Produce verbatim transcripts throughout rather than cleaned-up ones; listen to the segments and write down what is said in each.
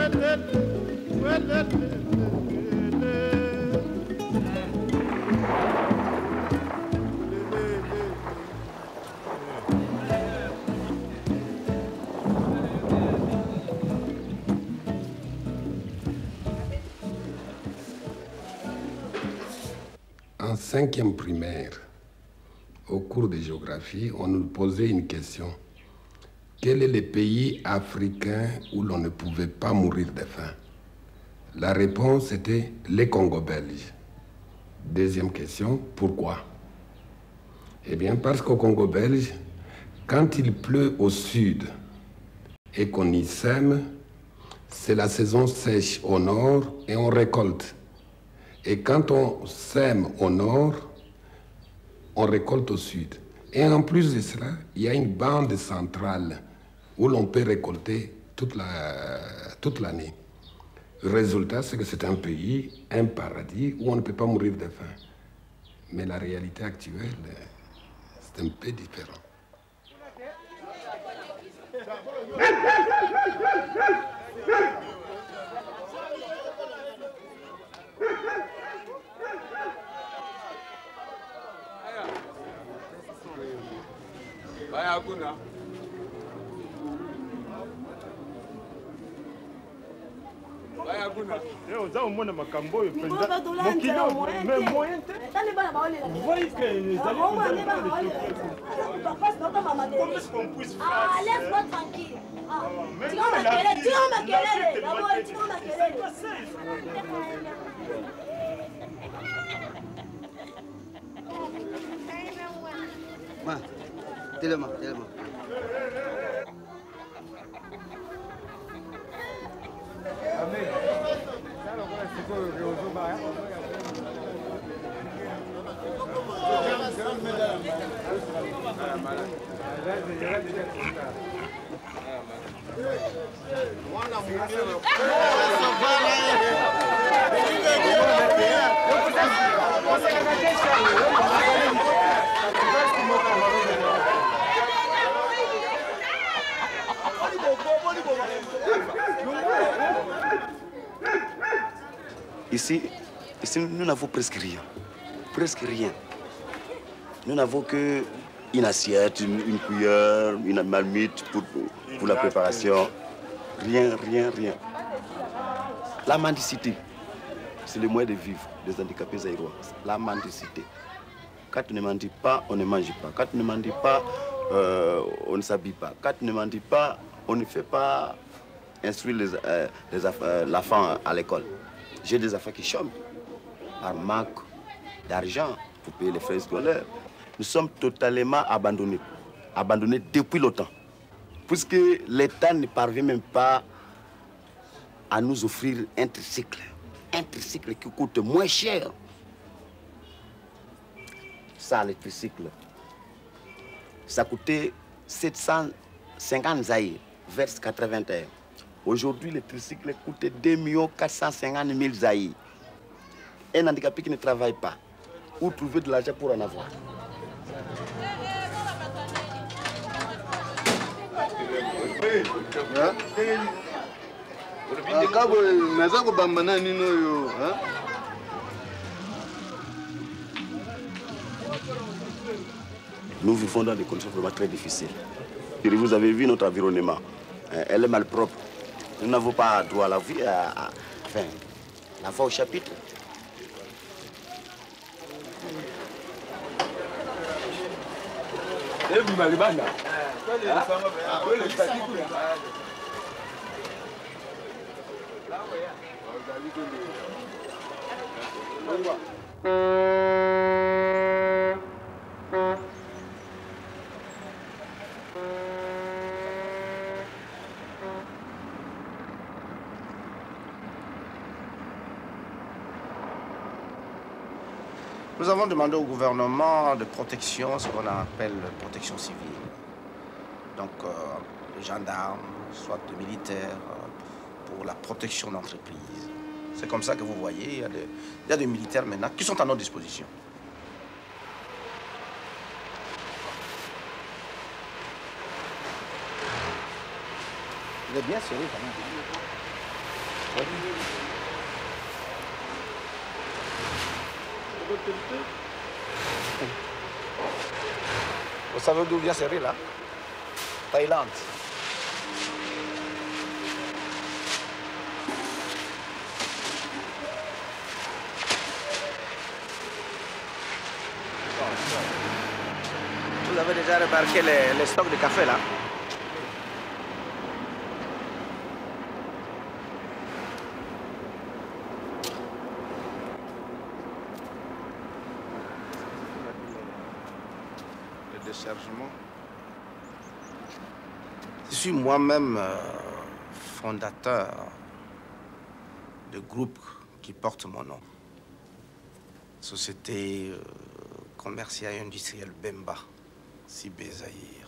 En cinquième primaire, au cours de géographie, on nous posait une question. Quel est le pays africain où l'on ne pouvait pas mourir de faim? La réponse était les Congo belges. Deuxième question, pourquoi? Eh bien, parce qu'au Congo belge, quand il pleut au sud et qu'on y sème, c'est la saison sèche au nord et on récolte. Et quand on sème au nord, on récolte au sud. Et en plus de cela, il y a une bande centrale où l'on peut récolter toute la, toute l'année. Le résultat, c'est que c'est un pays, un paradis, où on ne peut pas mourir de faim. Mais la réalité actuelle, c'est un peu différent. Ah, laisse-moi tranquille. Ah, tu vas m'accueillir, tu vas m'accueillir. D'abord, tu vas m'accueillir. Ma, tellement, tellement. Ici, ici, nous n'avons presque rien. Presque rien. Nous n'avons qu'une assiette, une, une cuillère, une marmite pour, pour la préparation. Rien, rien, rien. La mendicité, c'est le moyen de vivre des handicapés zaïrois. La mendicité. Quand tu ne mendis pas, on ne mange pas. Quand tu ne mendis pas, euh, on ne s'habille pas. Quand tu ne mendis pas, on ne fait pas instruire les, euh, les euh, l'enfant à l'école. J'ai des enfants qui chôment par manque d'argent pour payer les frais scolaires. Nous sommes totalement abandonnés. Abandonnés depuis longtemps. Puisque l'État ne parvient même pas à nous offrir un tricycle. Un tricycle qui coûte moins cher. Ça, le tricycle, ça coûtait sept cent cinquante zaïres, vers quatre-vingt-un. Aujourd'hui, le tricycle coûte deux millions quatre cent cinquante mille zaïres. Un handicapé qui ne travaille pas, où trouver de l'argent pour en avoir? Nous vivons dans des conditions vraiment très difficiles. Vous avez vu notre environnement. Elle est malpropre. Nous n'avons pas droit à la vie, à, à, enfin, la voix au chapitre. Nous avons demandé au gouvernement de protection, ce qu'on appelle protection civile. Donc, euh, les gendarmes, soit des militaires, euh, pour la protection d'entreprise. C'est comme ça que vous voyez, il y a des, il y a des militaires maintenant qui sont à notre disposition. Il est bien serré quand même. Vous savez d'où vient ce riz là? Thaïlande. Vous avez déjà remarqué les, les stocks de café là? Le déchargement. Je suis moi-même euh, fondateur de groupe qui porte mon nom. Société euh, commerciale et industrielle Bemba, Sibé Zaïre.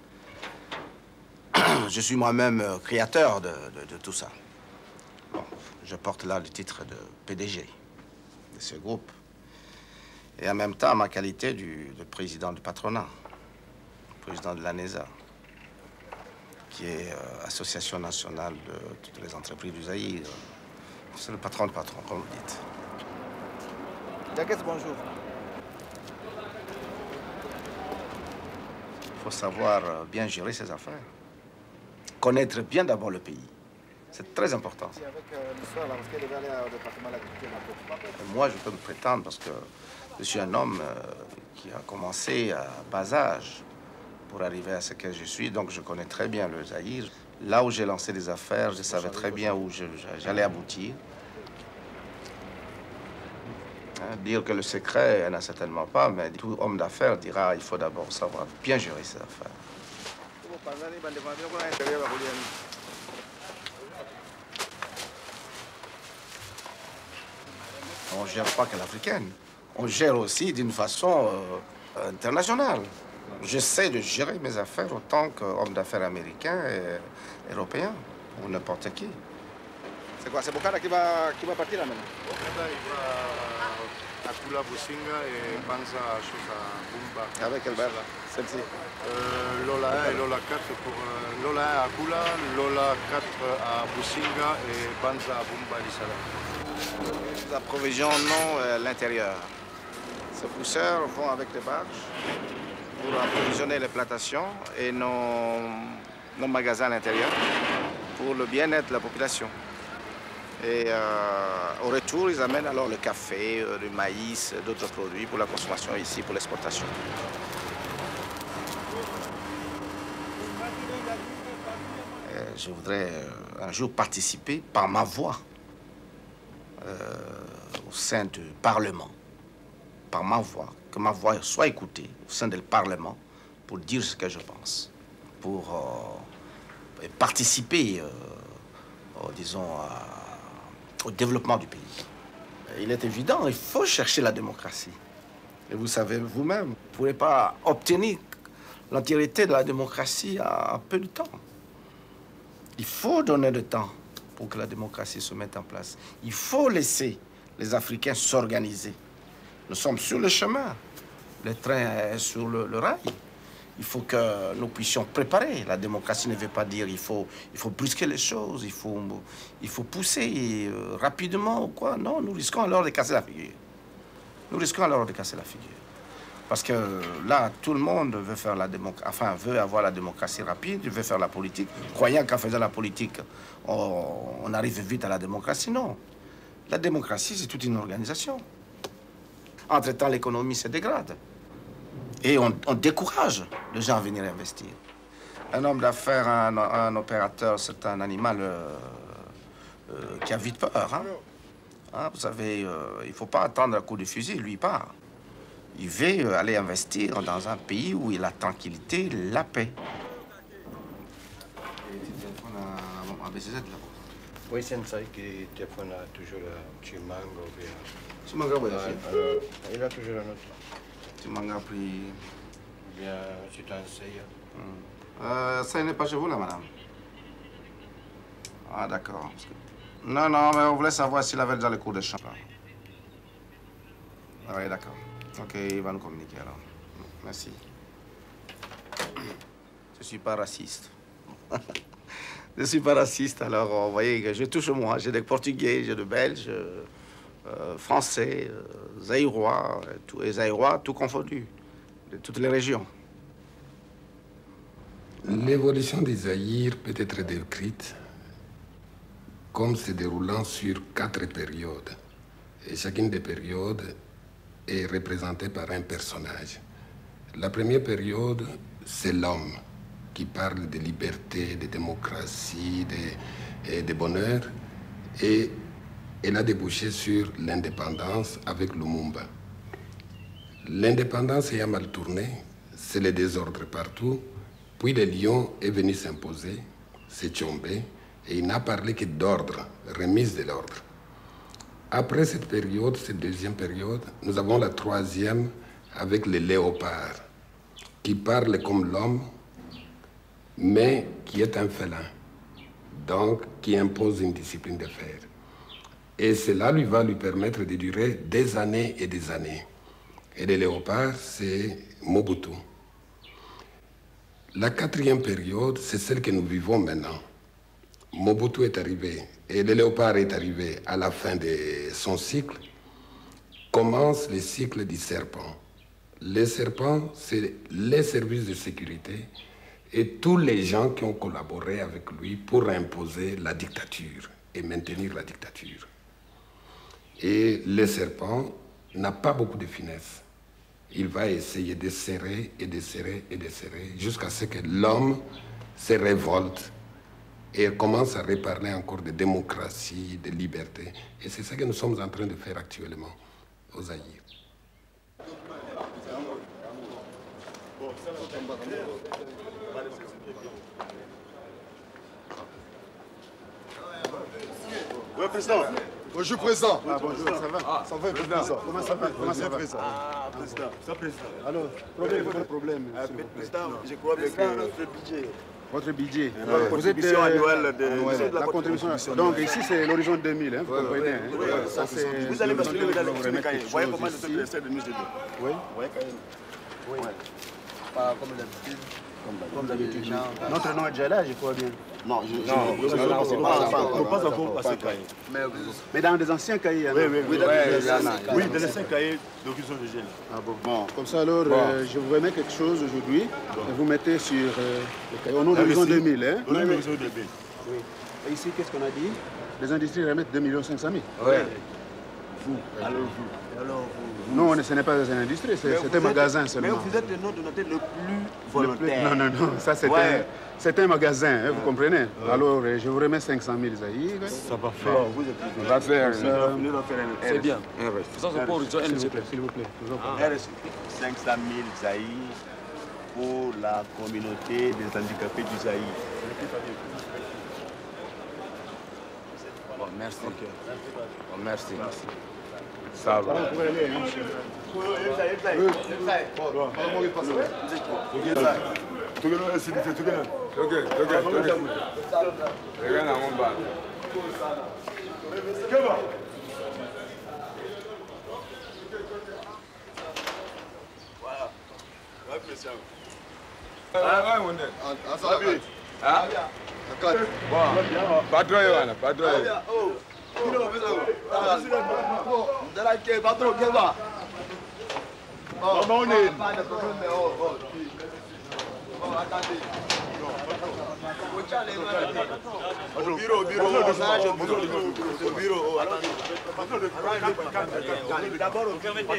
Je suis moi-même euh, créateur de, de, de tout ça. Bon, je porte là le titre de P D G de ce groupe. Et en même temps, ma qualité du, de président du patronat, président de l'ANESA, qui est euh, Association nationale de toutes les entreprises du Zaïre. C'est le patron de patron, comme vous dites. Jacques, bonjour. Il faut savoir euh, bien gérer ses affaires. Connaître bien d'abord le pays. C'est très important. Et moi, je peux me prétendre parce que je suis un homme euh, qui a commencé à bas âge pour arriver à ce que je suis. Donc, je connais très bien le Zaïre. Là où j'ai lancé des affaires, je savais très bien où j'allais aboutir. Hein, dire que le secret, il n'y en a certainement pas, mais tout homme d'affaires dira qu'il faut d'abord savoir bien gérer ses affaires. On ne gère pas que l'africaine. On gère aussi d'une façon euh, internationale. J'essaie de gérer mes affaires autant qu'homme d'affaires américain et européen, ou n'importe qui. C'est quoi? C'est Bokara qui va, qui va partir là maintenant? Bokara, il va à Kula Businga et Banza Bumba. Avec quelle barre? Celle-ci? euh, Lola un et Lola quatre pour... Euh, Lola un à Kula, Lola quatre à Businga et Banza Bumba Lisala. Nous approvisionnons euh, l'intérieur. Ces pousseurs vont avec les barges pour approvisionner les plantations et nos, nos magasins à l'intérieur pour le bien-être de la population. Et euh, au retour, ils amènent alors le café, euh, le maïs, d'autres produits pour la consommation ici, pour l'exportation. Je voudrais euh, un jour participer par ma voix euh, au sein du Parlement, par ma voix, que ma voix soit écoutée au sein du Parlement pour dire ce que je pense, pour euh, participer, euh, euh, disons, à au développement du pays. Il est évident, il faut chercher la démocratie. Et vous savez vous-même, vous ne pourrez pas obtenir l'entièreté de la démocratie en peu de temps. Il faut donner le temps pour que la démocratie se mette en place. Il faut laisser les Africains s'organiser. Nous sommes sur le chemin. Le train est sur le, le rail. Il faut que nous puissions préparer. La démocratie ne veut pas dire il faut, il faut brusquer les choses, il faut, il faut pousser euh, rapidement ou quoi. Non, nous risquons alors de casser la figure. Nous risquons alors de casser la figure. Parce que là, tout le monde veut faire la démocratie, enfin, veut avoir la démocratie rapide, veut faire la politique, croyant qu'en faisant la politique, on, on arrive vite à la démocratie. Non. La démocratie, c'est toute une organisation. Entre-temps, l'économie se dégrade. Et on, on décourage les gens à venir investir. Un homme d'affaires, un, un opérateur, c'est un animal euh, euh, qui a vite peur. Hein? Hein, vous savez, euh, il ne faut pas attendre un coup de fusil, lui il part. Il veut aller investir dans un pays où il a la tranquillité, la paix. Oui, c'est ça qui téléphone toujours Chimango. Chimango, oui. Il a toujours un autre. Chimango a pris... Bien, c'est un seigneur. Euh, ça n'est pas chez vous, là, madame? Ah, d'accord. Que... Non, non, mais on voulait savoir s'il avait déjà le cours de chant. Ah, oui, d'accord. Ok, il va nous communiquer, alors. Merci. Je ne suis pas raciste. Je ne suis pas raciste, alors vous voyez que je touche moi. J'ai des Portugais, j'ai des Belges, euh, Français, euh, Zaïrois, tout, et Zaïrois, tout confondu, de toutes les régions. L'évolution du Zaïre peut être décrite comme se déroulant sur quatre périodes. Et chacune des périodes est représentée par un personnage. La première période, c'est l'homme qui parle de liberté, de démocratie, de, de bonheur. Et elle a débouché sur l'indépendance avec Lumumba. L'indépendance ayant mal tourné, c'est le désordre partout. Puis le lion est venu s'imposer, c'est Tchombe, et il n'a parlé que d'ordre, remise de l'ordre. Après cette période, cette deuxième période, nous avons la troisième avec le léopard, qui parle comme l'homme, mais qui est un félin, donc qui impose une discipline de fer. Et cela lui va lui permettre de durer des années et des années. Et le léopard, c'est Mobutu. La quatrième période, c'est celle que nous vivons maintenant. Mobutu est arrivé, et le léopard est arrivé à la fin de son cycle. Commence le cycle du serpent. Le serpent, c'est les services de sécurité et tous les gens qui ont collaboré avec lui pour imposer la dictature et maintenir la dictature. Et le serpent n'a pas beaucoup de finesse. Il va essayer de serrer et de serrer et de serrer jusqu'à ce que l'homme se révolte et commence à reparler encore de démocratie, de liberté. Et c'est ça que nous sommes en train de faire actuellement au Zaïre. Oui, président. Bonjour, président. Ah, bonjour, ça va? Ah, ça va, président. Comment ça va? Comment ça va, président? Ah, président. Ça, président. Alors, problème, quel problème? Ah, président, je crois que notre budget. Votre budget. La contribution annuelle de, annuelle. La contribution. Donc ici, c'est l'horizon deux mille, hein, vous comprenez? Hein? Oui, ça, c'est... Vous allez basculer dans le cahier. Vous voyez comment nous essaie de nous aider. Oui. Oui, quand même. Oui. Pas comme d'habitude. Comme d'habitude. Notre nom est déjà là, je crois bien. Non, je ne pas, pas encore à ce cahier. Mais dans des anciens cahiers. Oui, oui, oui. Oui, dans les anciens cahiers d'horizon de gel. Ah bon. Bon. Comme ça, alors, euh, je vous remets quelque chose aujourd'hui. Et vous mettez sur euh, le cahier. Au nom de l'horizon deux mille. Hein? Au nom de l'horizon deux mille. Oui. Et ici, qu'est-ce qu'on a dit? Les industries remettent deux millions cinq cent mille. Oui. Vous. Alors vous. Alors vous. Non, ce n'est pas une industrie, c'est un magasin seulement. Mais vous êtes le nom de notre le plus volontaire. Non, non, non, ça c'est ouais. un, un magasin, hein, vous comprenez. Ouais. Alors, je vous remets cinq cent mille Zaïre. Ça va faire. Oh, on va faire. C'est bien. Ça, c'est pour s'il vous plaît, s'il vous plaît. R S cinq cent mille Zaïre pour la communauté des handicapés du Zaïre. Bon, merci. Okay. Bon, merci. Merci. Ça va. Vous pouvez aller, hein, Au bureau, au bureau, au bureau, attendez. D'abord, permettez.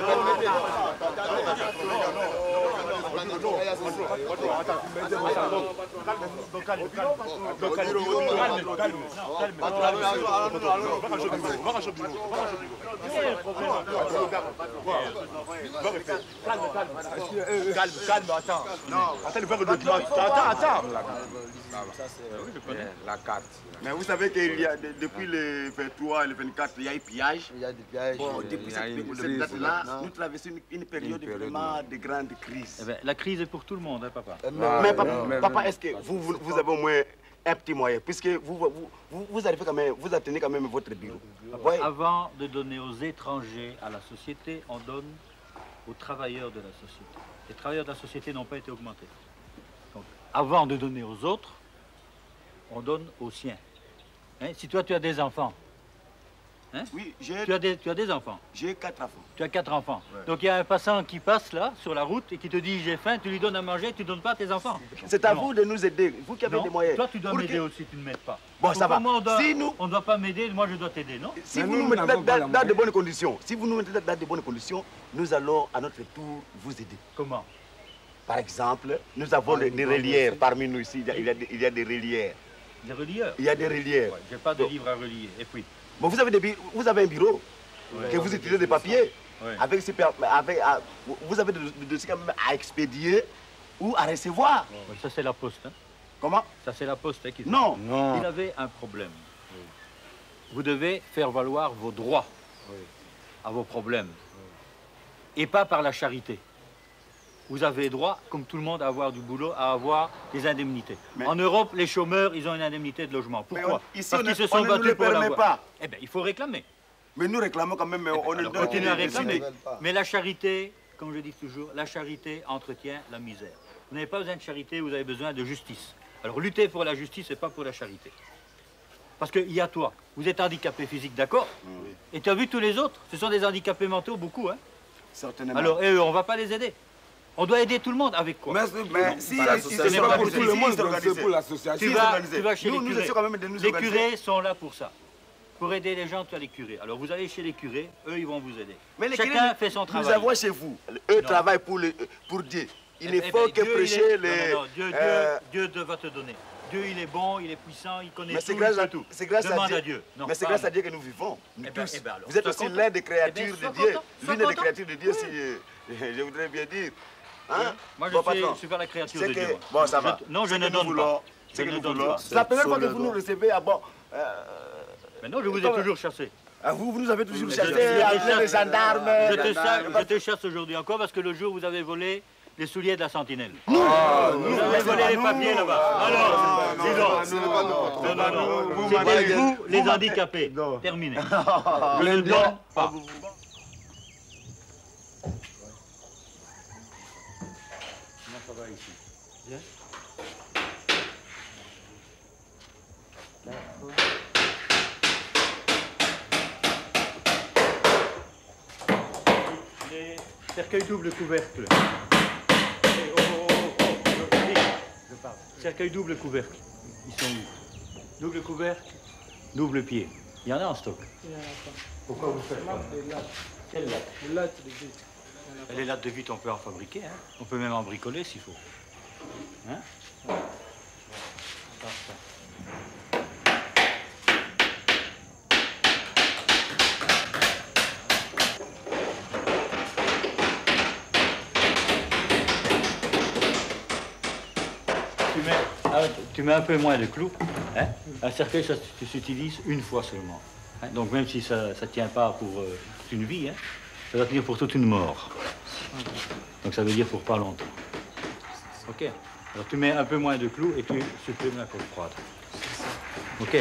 Calme, calme, attends. Attends, le faire le document. Attends, attends. Ça, c'est la carte. Mais vous savez qu'il y a, depuis le vingt-trois et le vingt-quatre, il y a eu pillage. Il y a des pillages. Bon, depuis cette date-là, nous traversons une, une période vraiment de grande crise. Eh bien, la crise est pour tout le monde, hein, papa. Mais, ah, mais papa, mais, papa est-ce que vous, vous, vous avez au moins un petit moyen, puisque vous, vous, vous, vous arrivez quand même, vous atteignez quand même votre bureau. Papa, avant de donner aux étrangers à la société, on donne aux travailleurs de la société. Les travailleurs de la société n'ont pas été augmentés. Donc, avant de donner aux autres, on donne aux siens. Hein? Si toi, tu as des enfants, hein? Oui, j'ai... Tu as des, tu as des enfants. J'ai quatre enfants. Tu as quatre enfants. Ouais. Donc il y a un passant qui passe là, sur la route, et qui te dit j'ai faim, tu lui donnes à manger, tu ne donnes pas à tes enfants. C'est à Non. vous de nous aider, vous qui avez Non, des moyens. toi, tu dois Pour m'aider que- aussi, tu ne m'aides pas. Bon, ça va. Moi, on doit, Si nous- on ne doit pas m'aider, moi, je dois t'aider, non? Si Mais vous nous, nous nous mettez n'avons pas dans, la dans de moyenne. bonnes conditions, si vous nous mettez dans de bonnes conditions, nous allons à notre tour vous aider. Comment? Par exemple, nous avons des, des relières parmi nous ici. Il y a, il y a des, il y a des relières. Des relieurs? Il y a des relières. Ouais, j'ai pas de livre à relier. Et puis? Bon, vous, avez des, bi- vous avez un bureau Ouais. que vous utilisez des papiers. Ouais. Avec, ces per- avec, ah, vous avez des des dossiers quand même à expédier ou à recevoir. Ouais, ça, c'est la poste. Hein. Comment? Ça, c'est la poste hein, qui fait. Non. Il avait un problème. Vous devez faire valoir vos droits à vos problèmes. Et pas par la charité. Vous avez droit, comme tout le monde, à avoir du boulot, à avoir des indemnités. Mais- En Europe, les chômeurs, ils ont une indemnité de logement. Mais Pourquoi? on- ici, Parce on qu'ils ne- se sont on ne nous battus le pour permet l'avoir. pas. Eh bien, il faut réclamer. Mais nous réclamons quand même, mais on ne Alors, donne continuez à des- des réclamer. idées. Mais la charité, comme je dis toujours, la charité entretient la misère. Vous n'avez pas besoin de charité, vous avez besoin de justice. Alors lutter pour la justice, c'est pas pour la charité. Parce qu'il y a toi, vous êtes handicapé physique, d'accord? Et tu as vu tous les autres, ce sont des handicapés mentaux, beaucoup. Hein? Certainement. Alors, et eux, on va pas les aider. On doit aider tout le monde avec quoi? Mais, Mais mais si si, la- c'est si pas c'est pour organisé, tout le si monde, c'est c'est organisé. pour l'association. Tu Si, vas, c'est organisé. tu vas chez Nous, les nous curés. essayons quand même de nous Les organiser. curés sont là pour ça. Pour aider les gens, tu as les curés. Alors vous allez chez les curés, eux, ils vont vous aider. Mais les Chacun curés, fait son nous travail. avons chez vous. Eux Non. travaillent pour, le, pour Dieu. Il Eh ne ben, faut que Dieu, il prêcher est- les... Non, non, non, Dieu, Dieu, euh, Dieu te va te donner. Dieu, il est bon, il est puissant, il connaît Mais tout, c'est il grâce, sait à, tout. c'est grâce à Demande Dieu. à Dieu. Non, Mais c'est pas grâce à à Dieu que nous vivons. Nous Eh ben, tous. eh ben alors, Vous êtes sois aussi content. l'un des Eh créatures ben, sois de Dieu. content, sois L'une des content. créatures de Dieu, si euh, je voudrais bien dire. Hein? Moi, je Bon, suis, patron, je suis pas la créature c'est de que- Dieu. moi. Bon, ça Je- va. Non, je C'est ne que nous donne voulons. pas. C'est Je que ne nous donne voulons. pas. C'est la première fois que Sur vous le nous dos. recevez. Ah bon. euh, Mais non, je vous ai Comme- toujours chassé. ah, vous, vous nous avez toujours Je- chassé je- je- avec les gendarmes. Je te, chasse, gendarmes. je te chasse aujourd'hui encore parce que le jour où vous avez volé les souliers de la sentinelle. Nous, Vous nous, avez c'est volé pas les nous. papiers là-bas. Alors, dis donc. Non, non, non. C'était vous, les handicapés. Terminé. Je ne donne pas. Comment ça va ici? Bien. Les cercueils double couvercle. Eh, oh, oh, oh, oh, je- oui, je parle. Cercueil double couvercle. Ils sont où? Double couvercle, double pied. Il y en a en stock. Pourquoi vous faites pas? Quelle latte? Les lattes de vitre, on peut en fabriquer. Hein. On peut même en bricoler s'il faut. Hein? Parfait. Tu mets, ah, tu mets un peu moins de clous. Hein? Un cercueil, ça s- s'utilise une fois seulement. Hein? Donc même si ça ne tient pas pour euh, toute une vie, hein, ça va tenir pour toute une mort. Donc ça veut dire pour pas longtemps. Ok. Alors tu mets un peu moins de clous et tu supprimes la colle froide. Ok.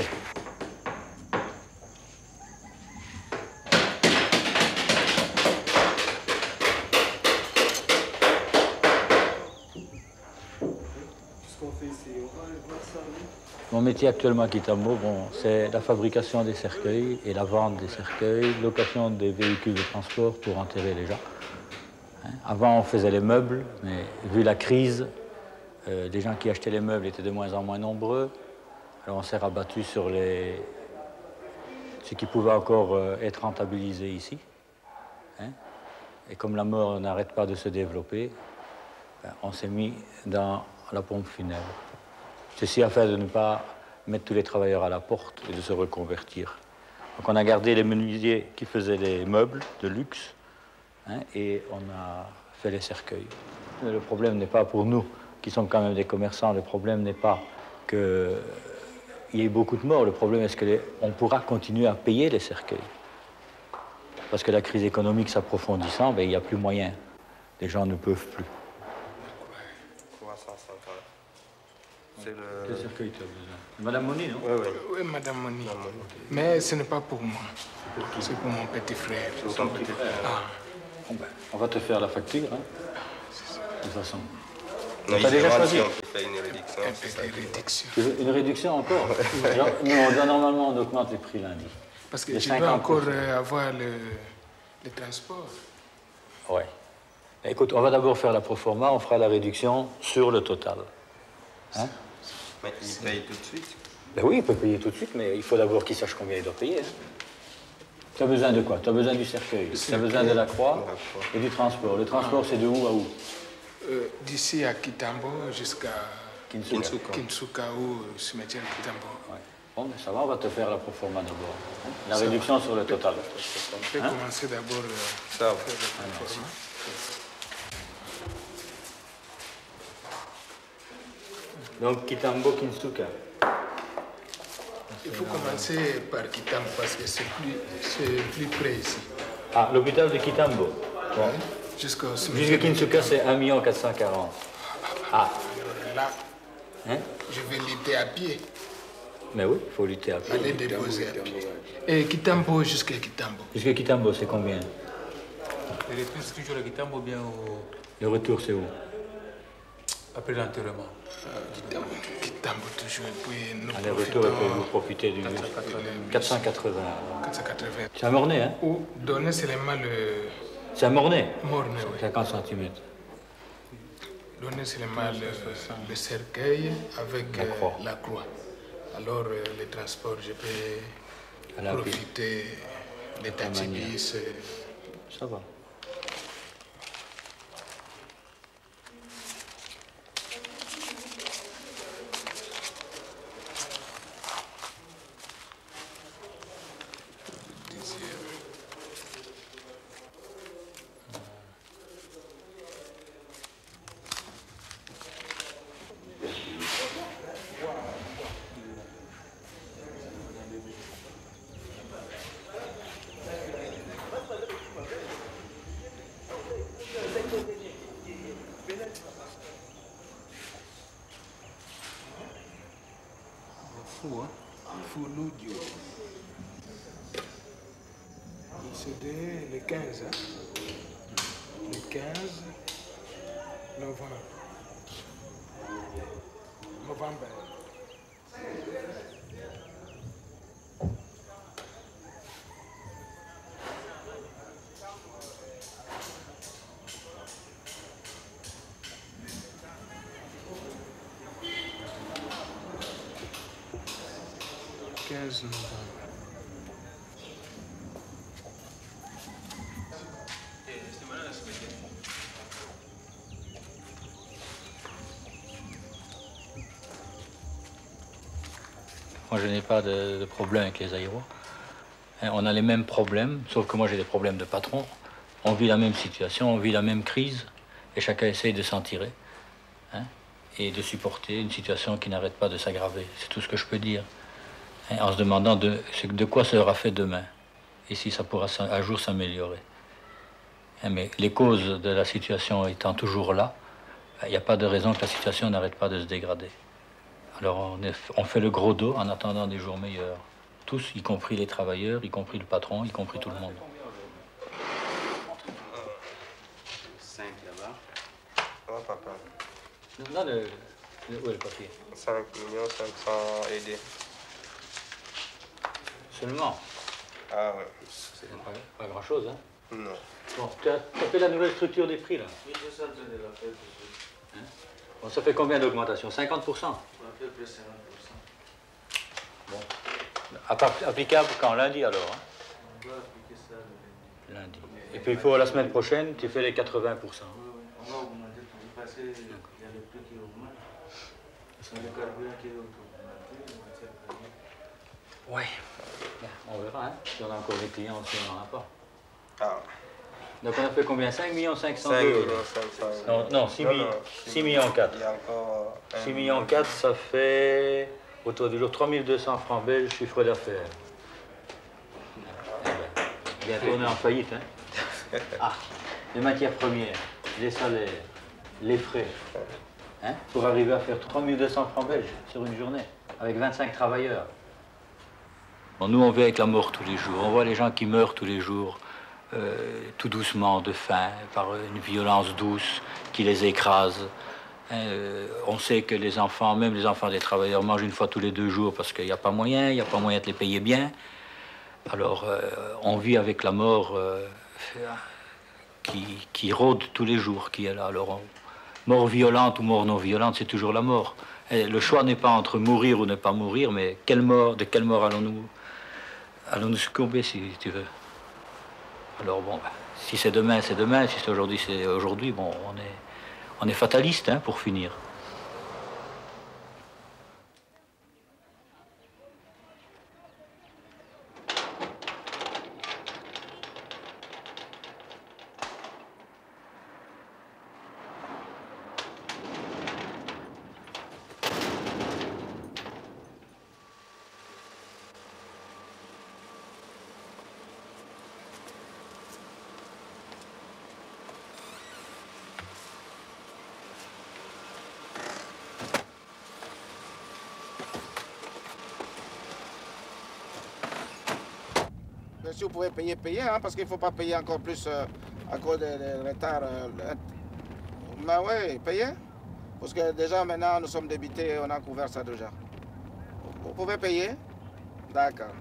Mon métier actuellement à Kitambo, bon, c'est la fabrication des cercueils et la vente des cercueils, location des véhicules de transport pour enterrer les gens. Hein, avant, on faisait les meubles, mais vu la crise, euh, les gens qui achetaient les meubles étaient de moins en moins nombreux. Alors on s'est rabattu sur les... ce qui pouvait encore euh, être rentabilisé ici. Hein. Et comme la mort n'arrête pas de se développer, ben, on s'est mis dans la pompe funèbre. Ceci afin de ne pas mettre tous les travailleurs à la porte et de se reconvertir. Donc on a gardé les menuisiers qui faisaient les meubles de luxe, hein, et on a fait les cercueils. Mais le problème n'est pas pour nous, qui sommes quand même des commerçants, le problème n'est pas qu'il y ait beaucoup de morts, le problème est qu'on pourra continuer à payer les cercueils. Parce que la crise économique s'approfondissant, ben, il n'y a plus moyen. Les gens ne peuvent plus. C'est le... Quel cercueil tu as besoin? Madame Moni, non? Ouais, ouais. Oui, Madame Moni. Mais ce n'est pas pour moi. C'est pour mon petit frère. C'est ton petit frère. Ah, Bon, ben, on va te faire la facture, hein, de toute façon. Non, tu as déjà choisi. Si on peut faire une réduction. Un peu de réduction. Tu veux une réduction encore? Non, on doit, normalement, on augmente les prix lundi. Parce que Les tu dois cinquante pour cent. encore euh, avoir le, le transport. Oui. Écoute, on va d'abord faire la proforma, on fera la réduction sur le total. Hein? Mais il paye tout de suite. Ben oui, il peut payer tout de suite, mais il faut d'abord qu'il sache combien il doit payer. Hein. Tu as besoin de quoi? Tu as besoin du cercueil, tu as besoin de la croix et du transport. Le transport, c'est de où à où? Euh, D'ici à Kitambo jusqu'à Kinsuka. Kinsuka ou euh, cimetière Kitambo. Ouais. Bon, mais ça va, on va te faire la proforma d'abord. Hein? La ça réduction va. Sur le total. On peut hein? commencer d'abord euh, ça va. faire la proforma. Donc, Kitambo, Kinsuka. Il faut commencer par Kitambo parce que c'est plus, c'est plus près ici. Ah, l'hôpital de Kitambo. Bon. Ouais. Jusqu'au Jusqu'à Kinsuka, c'est un million quatre cent quarante. Ah. Là, hein? Je vais lutter à pied. Mais oui, il faut lutter à pied. Aller déposer à pied. Et Kitambo jusqu'à Kitambo. Jusqu'à Kitambo, c'est combien? Il est toujours à Kitambo bien au... Le retour, c'est où? Après l'enterrement. Euh, Kitambo, Kitambo toujours. Et puis nous allez, retour, et puis vous profitez du quatre cent quatre-vingts. quatre cent quatre-vingts. C'est à Mornay, hein? Ou donner seulement le... C'est à Mornay? Mornay, oui. cinquante centimètres. Donner seulement le, le cercueil avec la croix. Euh, la croix. Alors, euh, les transports, je peux à profiter des taxis. Euh... Ça va. Fou, hein? Fou l'audio. C'est le quinze, hein? Le quinze novembre. Novembre. quinze novembre. Moi, je n'ai pas de, de problème avec les aéros. Hein, on a les mêmes problèmes, sauf que moi, j'ai des problèmes de patron. On vit la même situation, on vit la même crise, et chacun essaye de s'en tirer, hein, et de supporter une situation qui n'arrête pas de s'aggraver. C'est tout ce que je peux dire. Hein, en se demandant de, de quoi sera fait demain, et si ça pourra un jour s'améliorer. Hein, mais les causes de la situation étant toujours là, il n'y a pas de raison que la situation n'arrête pas de se dégrader. Alors on, est, on fait le gros dos en attendant des jours meilleurs. Tous, y compris les travailleurs, y compris le patron, y compris tout le monde. cinq là-bas. Oh, papa. Non, le, le, où est le papier? cinq millions cinq cents aidés. Seulement? Ah ouais. C'est pas, pas grand-chose, hein? Non. Bon, tu as, tu as fait la nouvelle structure des prix, là? Oui, je sais de la faire. Hein? Bon, ça fait combien d'augmentation? cinquante pour cent? À peu près cinquante pour cent. Bon. Applicable quand? Lundi, alors, hein? On doit appliquer ça le lundi. Lundi. Et puis, il faut, la semaine prochaine, tu fais les quatre-vingts pour cent. Oui, oui. On va augmenter tout. Parce qu'il y a le prix qui augmente. C'est le carburant qui est augmenté. Oui. On verra, hein? Si on a encore des clients, si on n'en a pas. Ah. Donc on a fait combien? cinq millions cinq cent cinq deux. millions cinq cents. Non, non, six millions quatre. Il y a encore six millions quatre, ça fait autour du jour trois mille deux cents francs belges, chiffre d'affaires. Bientôt on est en faillite, hein? Ah, les matières premières, les salaires, les frais, hein? Pour arriver à faire trois mille deux cents francs belges sur une journée, avec vingt-cinq travailleurs. Bon, nous on vit avec la mort tous les jours, on voit les gens qui meurent tous les jours. Euh, tout doucement, de faim, par une violence douce qui les écrase. Euh, on sait que les enfants, même les enfants des travailleurs, mangent une fois tous les deux jours parce qu'il n'y a pas moyen, il n'y a pas moyen de les payer bien. Alors, euh, on vit avec la mort euh, qui, qui rôde tous les jours, qui est là. Alors, on, mort violente ou mort non violente, c'est toujours la mort. Et le choix n'est pas entre mourir ou ne pas mourir, mais quelle mort, de quelle mort allons-nous allons-nous succomber, si tu veux. Alors, bon, ben, si c'est demain, c'est demain. Si c'est aujourd'hui, c'est aujourd'hui. Bon, on est... On est fataliste, hein, pour finir. Si vous pouvez payer, payer, hein, parce qu'il ne faut pas payer encore plus euh, à cause des de retards. Euh, mais oui, payer. Parce que déjà maintenant, nous sommes débités, on a couvert ça déjà. Vous pouvez payer? D'accord.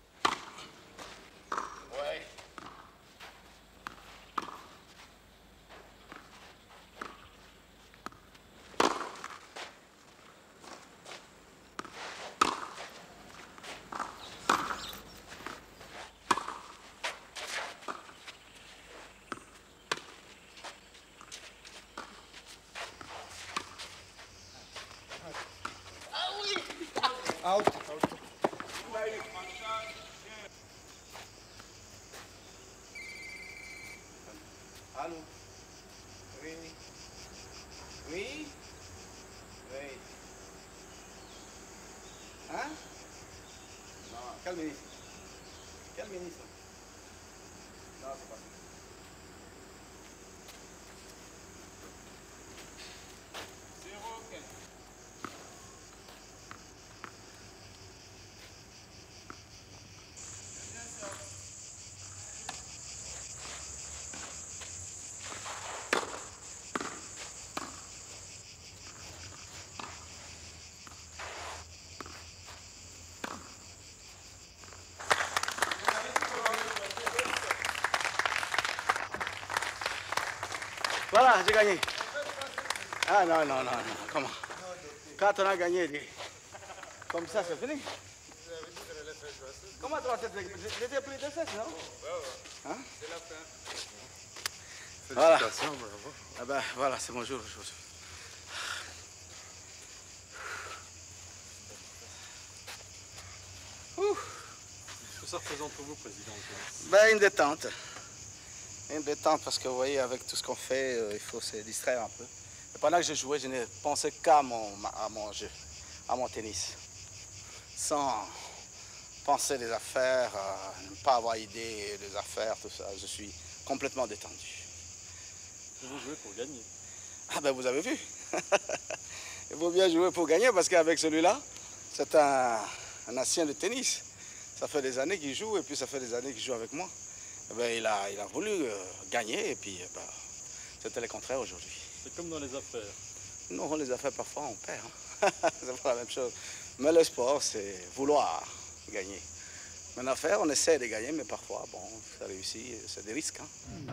Out. Allô? Oui. Oui? Oui. Hein? Non, quel ministre? Quel ministre? Non, c'est pas ça. Voilà, j'ai gagné. Ah non, non, non, non, comment? Quand on a gagné, comme ça, c'est fini. Comment trois sept? J'étais pris de sept, non? Hein? C'est la fin. Voilà. Bravo. Ah ben voilà, c'est mon jour aujourd'hui. Qu'est-ce que ça représente pour vous, Président? Ben, une détente. Une détente parce que vous voyez, avec tout ce qu'on fait, euh, il faut se distraire un peu. Et pendant que je jouais, je n'ai pensé qu'à mon, à mon jeu, à mon tennis. Sans penser des affaires, euh, ne pas avoir idée des affaires, tout ça. Je suis complètement détendu. Vous jouez pour gagner. Ah ben vous avez vu. Il faut bien jouer pour gagner parce qu'avec celui-là, c'est un, un ancien de tennis. Ça fait des années qu'il joue et puis ça fait des années qu'il joue avec moi. Eh ben, il, a, il a voulu euh, gagner et puis eh ben, c'était le contraire aujourd'hui. C'est comme dans les affaires. Non, les affaires parfois on perd. Hein. C'est pas la même chose. Mais le sport, c'est vouloir gagner. Mais en affaires, on essaie de gagner, mais parfois, bon, ça réussit, c'est des risques. Hein.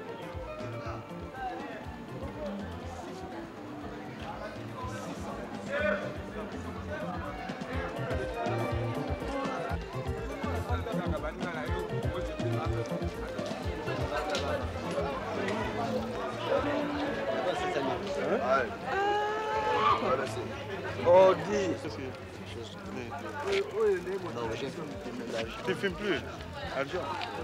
Oh, dis. Tu ne filmes plus. Argent.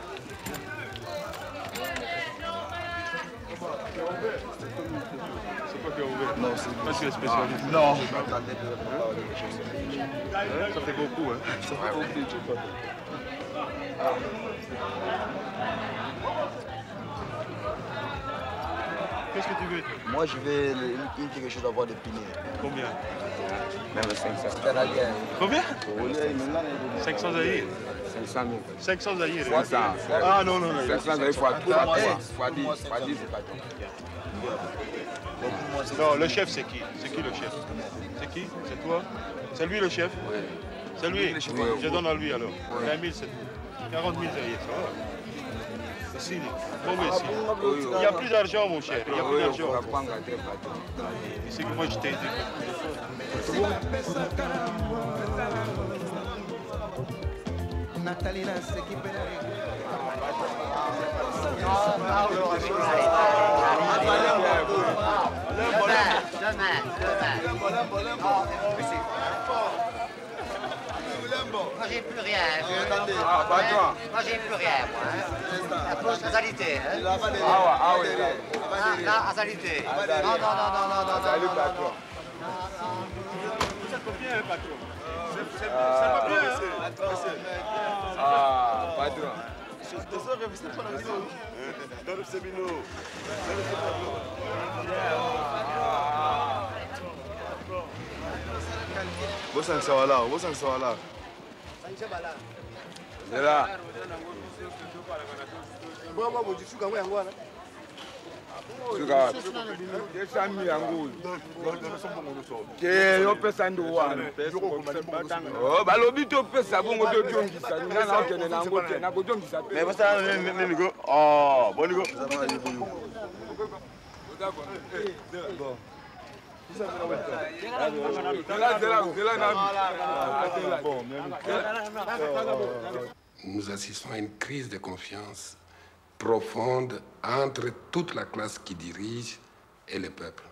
C'est pas qui a ouvert. Non, c'est parce que c'est spécialiste. Non. Ça fait beaucoup, hein. Ça fait beaucoup. Qu'est-ce que tu veux? Moi, je vais une quelque chose d'avoir de piné. Combien? Même cinq cents. C'était la guerre. Combien? cinq cents aïeux. cinq cent mille. cinq cents aïeux. cinq cents. Ah non, non, non. cinq cents aïeux fois dix, fois dix, c'est pas tout. Non, le chef, c'est qui? C'est qui le chef? C'est qui? C'est toi? C'est lui le chef? Oui. C'est lui? Oui. Je donne à lui alors. vingt mille, c'est tout. quarante mille, ça y est, ça va. Ici, bon, mais ici. Il n'y a plus d'argent, mon cher. Il n'y a plus d'argent. C'est que moi, je t'ai dit. Nathalie, c'est qui Moi j'ai plus rien. Attendez. Ah, pas toi. Moi j'ai plus rien, moi. La poste azalité. Hein. Ah ouais, ah oui. Ah, azalité. Non, non, non, non, non, non. Salut, patron. C'est combien, patron? C'est pas bien, hein? Ah, patron. Vos cinq cents là, vos cinq cents là. C'est là. Suka yesami yangu ke yopesa ndo wana oh balobi topesa bongo totongisa ngana okene nango te na kotongisa pe mais basa nini go oh boni go Nous assistons à une crise de confiance profonde entre toute la classe qui dirige et le peuple.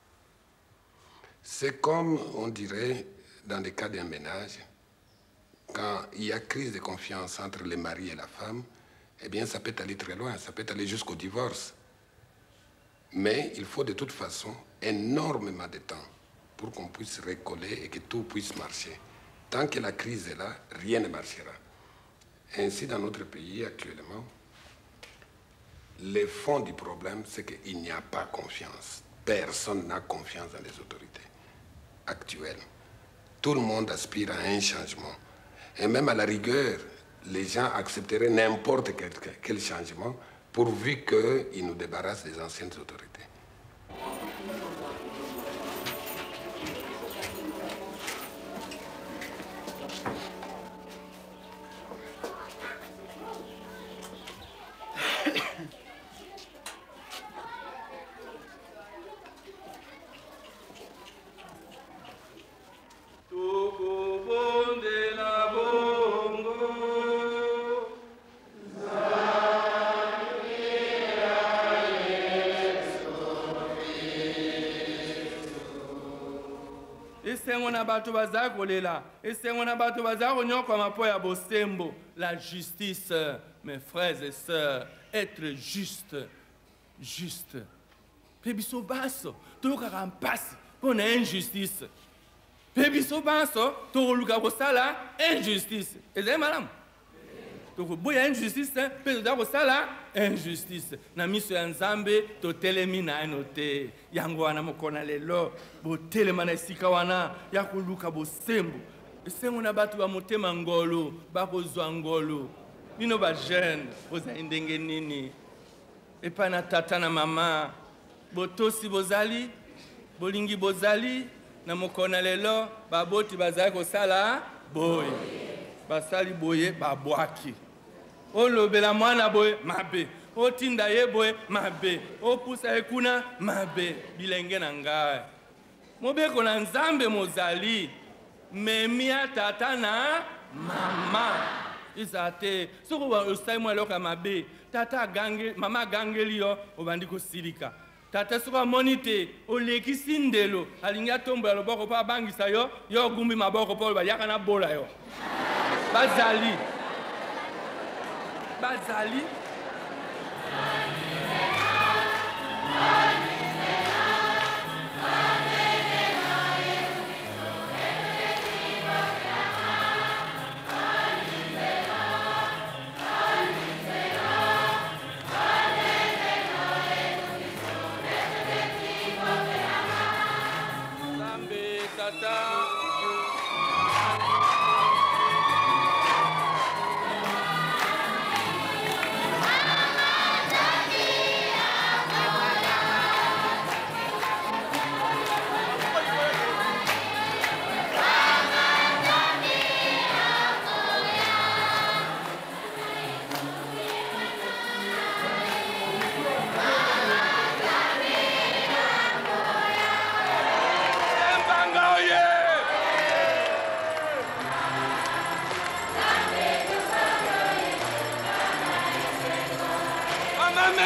C'est comme, on dirait, dans le cas d'un ménage, quand il y a crise de confiance entre le mari et la femme, eh bien, ça peut aller très loin, ça peut aller jusqu'au divorce. Mais il faut de toute façon énormément de temps pour qu'on puisse recoller et que tout puisse marcher. Tant que la crise est là, rien ne marchera. Ainsi, dans notre pays actuellement, le fond du problème, c'est qu'il n'y a pas confiance. Personne n'a confiance dans les autorités actuelles. Tout le monde aspire à un changement. Et même à la rigueur, les gens accepteraient n'importe quel, quel changement pourvu qu'ils nous débarrassent des anciennes autorités. La justice, mes frères et sœurs, être juste, juste. Pébiso basso, tout le passe pour injustice. Pébiso basso, tout le monde injustice. Et c'est madame. Donc, si injustice, peut sala injustice. Na miso ya Nzambe to telemina anote. Yango wana mokona lelo, bo telemana sika wana ya kuluka bo sembo. Esengo na batu ba motema ngolo, ba kozwa ngolo. Nino ba jeune, oza ndenge nini. Epa na tata na mama, botosi bozali, bolingi bozali, na mokona lelo, ba boti bazali ko sala boy. Basali boye babwaki. O lobela mwana boye mabe. O tinda ye boye mabe. O pusa ekuna mabe. Bilenge na ngai. Mobeko na Nzambe mozali. Memia tata na mama. Izate. Soko wa usai mwa loka mabe. Tata gange, mama gangeli yo obandiko silika. Tata soko monite o leki sindelo. Alinga tombo ya loboko pa bangisa yo. Yo gumbi maboko pa ba yaka na bola yo. Bazali. Bazali. Zambe tata. Thank you.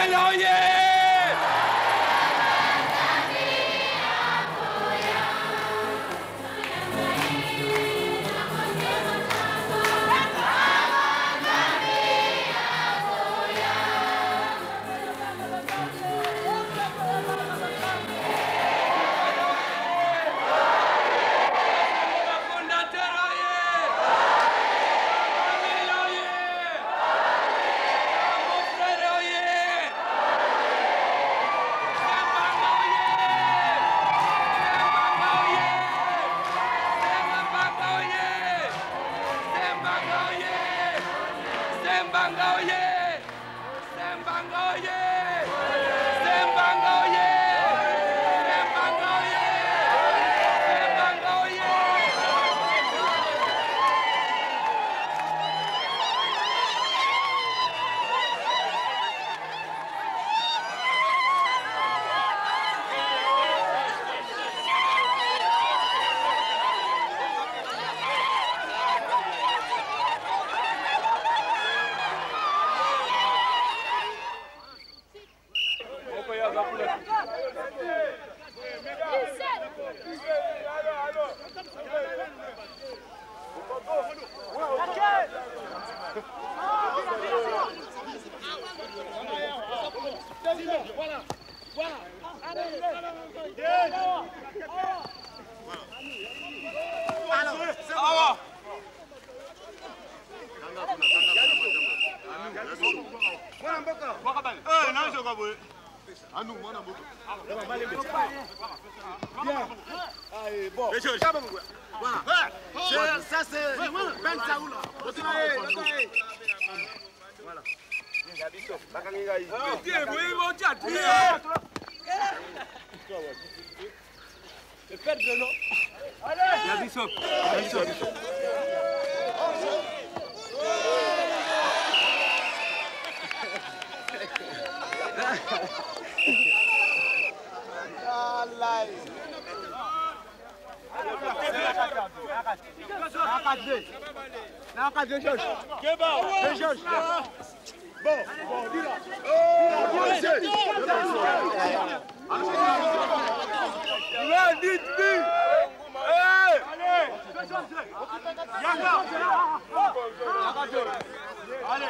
Ça c'est Ben Saoula. Voilà. Le père de l'eau. Allez. Bishop. Bishop. Bon, bon, dis là. Oh, là, dites, dites. Allez. Allez.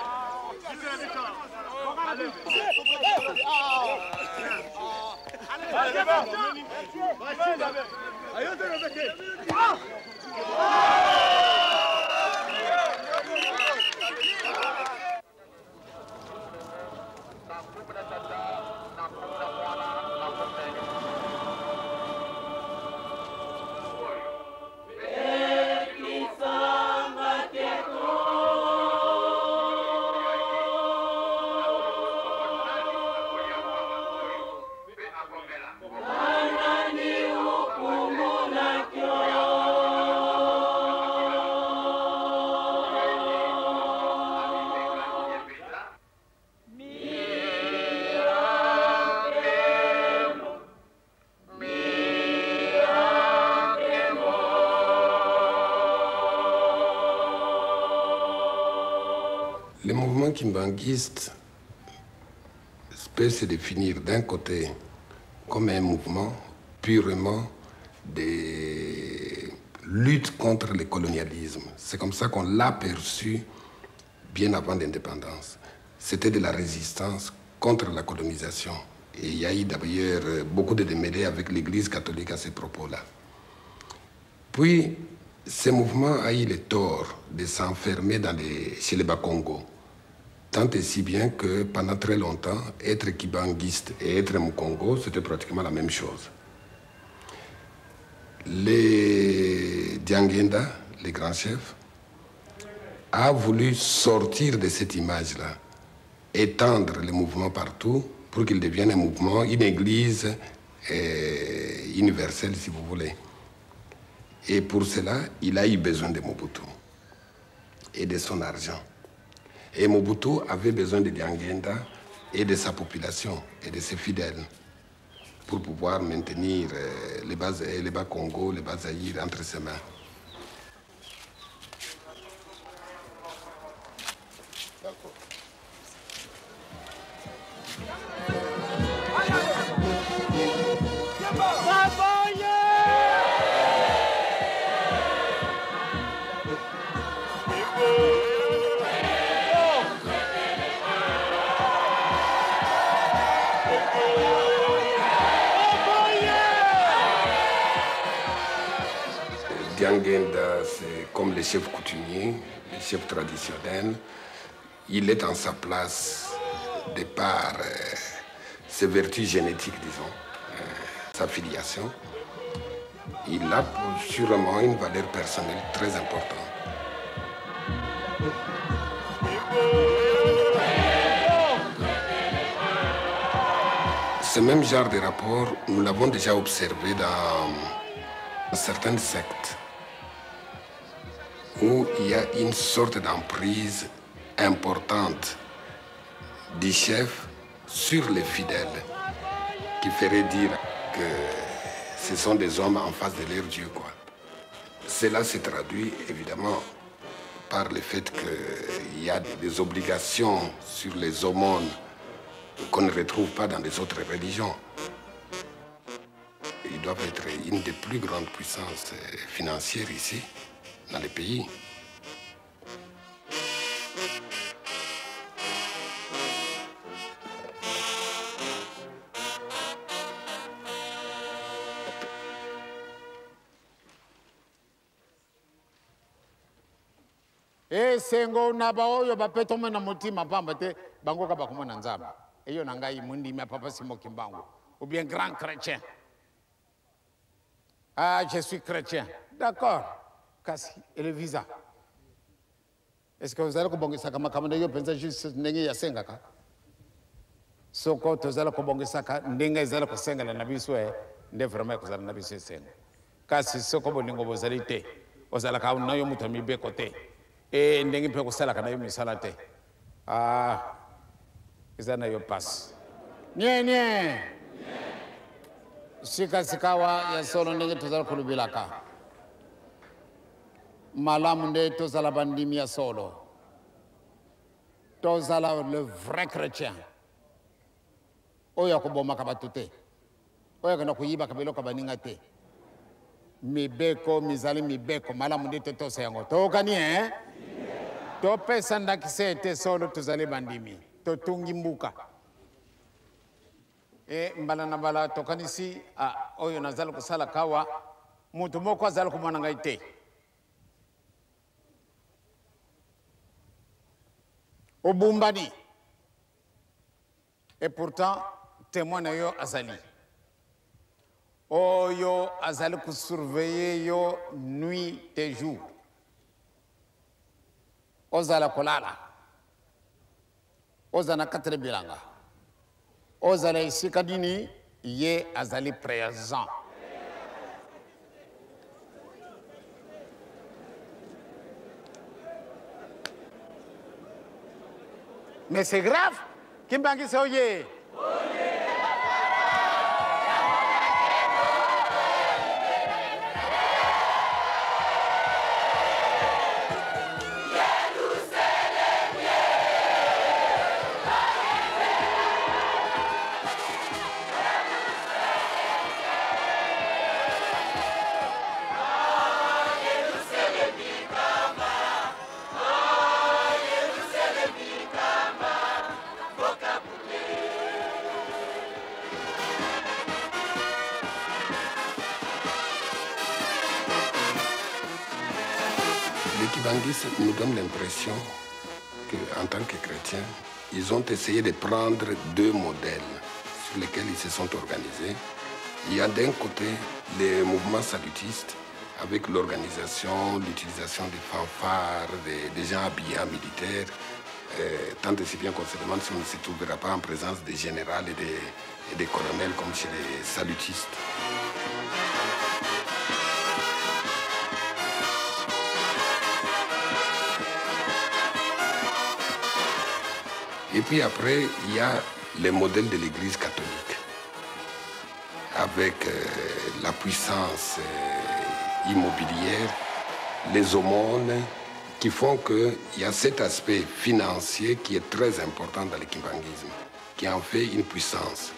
Le mouvement kimbanguiste peut se définir d'un côté comme un mouvement purement de lutte contre le colonialisme. C'est comme ça qu'on l'a perçu bien avant l'indépendance. C'était de la résistance contre la colonisation. Et il y a eu d'ailleurs beaucoup de démêlés avec l'Église catholique à ces propos-là. Puis, ce mouvement a eu le tort de s'enfermer dans les, chez les Bakongo. Tant et si bien que pendant très longtemps, être kibanguiste et être Mukongo, c'était pratiquement la même chose. Les Diangenda, les grands chefs, a voulu sortir de cette image-là, étendre le mouvement partout pour qu'il devienne un mouvement, une église euh, universelle, si vous voulez. Et pour cela, il a eu besoin de Mobutu et de son argent. Et Mobutu avait besoin de Diangenda et de sa population et de ses fidèles pour pouvoir maintenir euh, les bases, les bas Congo, les bas Zaïre entre ses mains. D'accord. Dianguenda, c'est comme les chefs coutumiers, les chefs traditionnels. Il est en sa place de par euh, ses vertus génétiques, disons, euh, sa filiation. Il a sûrement une valeur personnelle très importante. Ce même genre de rapport, nous l'avons déjà observé dans certaines sectes où il y a une sorte d'emprise importante du chef sur les fidèles qui ferait dire que ce sont des hommes en face de leur Dieu, quoi. Cela se traduit évidemment par le fait qu'il y a des obligations sur les aumônes qu'on ne retrouve pas dans les autres religions. Ils doivent être une des plus grandes puissances financières ici, dans le pays. E sengo na baoyo bapeto mena mutima pamba te bango ka bakumana nzamba. Eyo nangai mundi ma papa Simo Kimbangu. Ou bien grand chrétien. Ah, je suis chrétien. D'accord. Kasi, et le visa. Est-ce que vous allez kubongisa kama kama ndio penza juste ndenge ya senga ka? Soko tozala kubongisa ka ndenge izala kusenga na nabiswe nde vraiment kuzala nabiswe senga. Kasi soko bolingo bozali te. Ozala ka unayo mutu mibeko te. E ndenge pe kusala kana yo misala te. Ah. Izana yo pass. Nye nye. Sika sikawa ya solo ndenge tozala kulubilaka. Malamu nde tozala bandimi ya solo. Tozala le vrai chrétien. Oya kuboma kabatu te. Oya kana kuyiba kabelo kabaninga te. Mibeko mizali mibeko malamu nde tose yango. Toka ni eh? To pesa ndakise te solo tozale bandimi. To tungi mbuka. E mbala na mbala tokanisi a oyo nazala kusala kawa mutu moko azala kumwana ngai te. Obumbani. Et pourtant témoin na yo azali. Oyo azali ku surveiller yo nuit et jour. Ozala kolala. Ozana katre bilanga. Ozala isikadini ye azali présent. Mais c'est grave. Kimbangi se oye. Les Kibanguistes nous donnent l'impression qu'en tant que chrétiens, ils ont essayé de prendre deux modèles sur lesquels ils se sont organisés. Il y a d'un côté les mouvements salutistes avec l'organisation, l'utilisation des fanfares, des, des gens habillés en militaire, euh, tant et si bien qu'on se demande si on ne se trouvera pas en présence des généraux et des, et des colonels comme chez les salutistes. Et puis après, il y a les modèles de l'Église catholique, avec euh, la puissance euh, immobilière, les aumônes, qui font qu'il y a cet aspect financier qui est très important dans le kimbanguisme, qui en fait une puissance.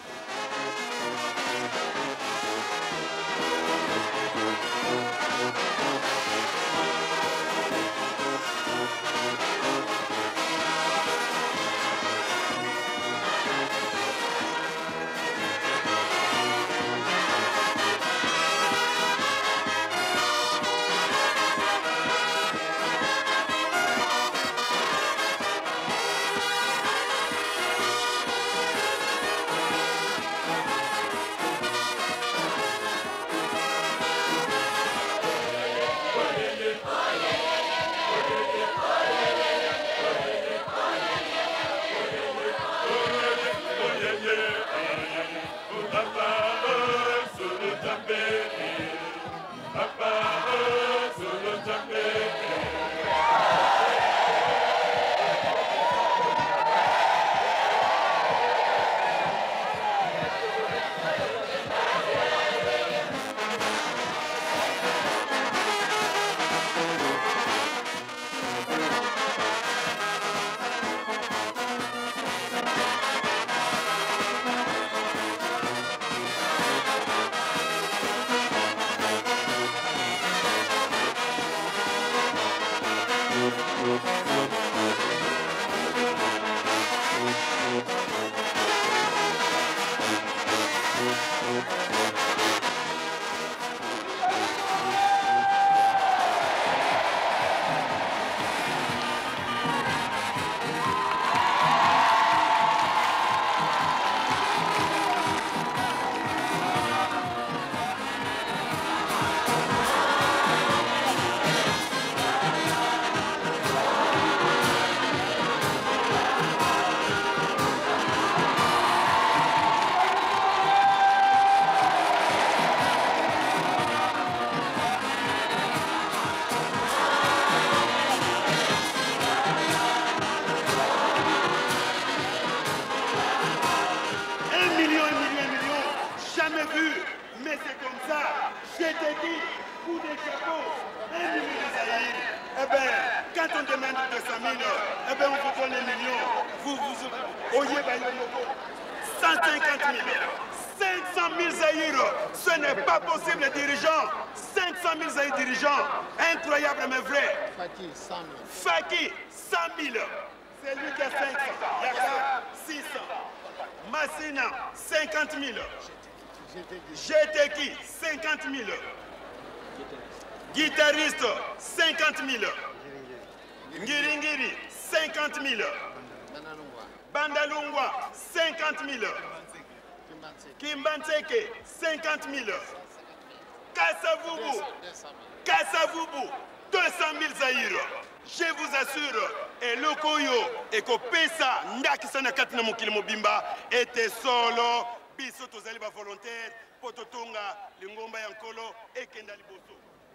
Faki, cent mille. C'est lui qui a cinq cents. Yaka, six cents. Massina, cinquante mille. Jeteki, cinquante mille. Guitariste, cinquante mille. Ngiringiri, cinquante mille. Bandalungwa, cinquante mille. Kimbanseke, cinquante mille. Kassavubu, Kassavubu, deux cent mille zaïres. Je vous assure, et le koyo, et que pesa, ndakisana katina mokili mobimba, était solo, biso tozali ba volontaire, pototonga, lingomba yankolo, et kenda liboso.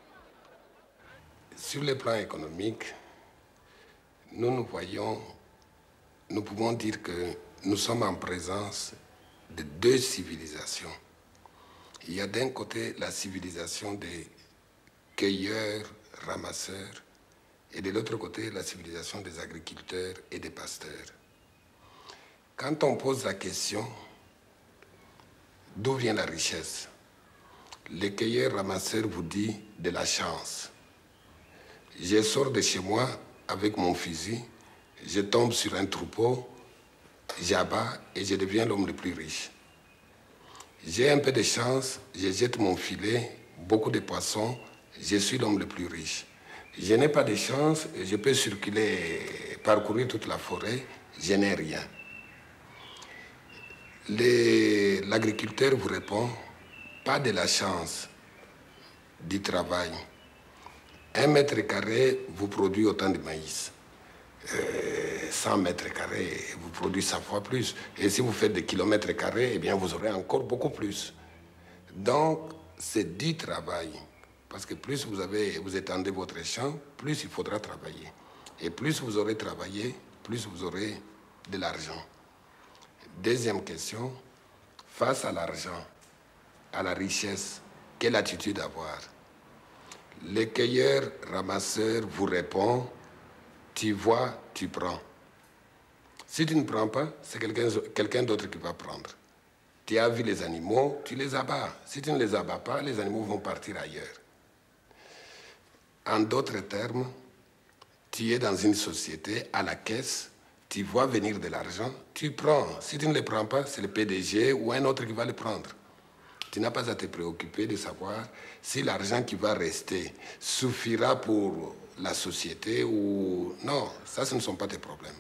Sur le plan économique, nous nous voyons, nous pouvons dire que nous sommes en présence de deux civilisations. Il y a d'un côté la civilisation des cueilleurs, ramasseurs, et de l'autre côté, la civilisation des agriculteurs et des pasteurs. Quand on pose la question, d'où vient la richesse? Le cueilleur-ramasseur vous dit de la chance. Je sors de chez moi avec mon fusil, je tombe sur un troupeau, j'abats et je deviens l'homme le plus riche. J'ai un peu de chance, je jette mon filet, beaucoup de poissons, je suis l'homme le plus riche. Je n'ai pas de chance, je peux circuler, parcourir toute la forêt, je n'ai rien. L'agriculteur vous répond, pas de la chance, du travail. Un mètre carré vous produit autant de maïs. Euh, cent mètres carrés vous produit cent fois plus. Et si vous faites des kilomètres carrés, eh bien vous aurez encore beaucoup plus. Donc, c'est du travail. Parce que plus vous, avez, vous étendez votre champ, plus il faudra travailler. Et plus vous aurez travaillé, plus vous aurez de l'argent. Deuxième question, face à l'argent, à la richesse, quelle attitude avoir? Le cueilleur-ramasseur vous répond, tu vois, tu prends. Si tu ne prends pas, c'est quelqu'un quelqu'un d'autre qui va prendre. Tu as vu les animaux, tu les abats. Si tu ne les abats pas, les animaux vont partir ailleurs. En d'autres termes, tu es dans une société, à la caisse, tu vois venir de l'argent, tu prends. Si tu ne le prends pas, c'est le P D G ou un autre qui va le prendre. Tu n'as pas à te préoccuper de savoir si l'argent qui va rester suffira pour la société ou... Non, ça, ce ne sont pas tes problèmes.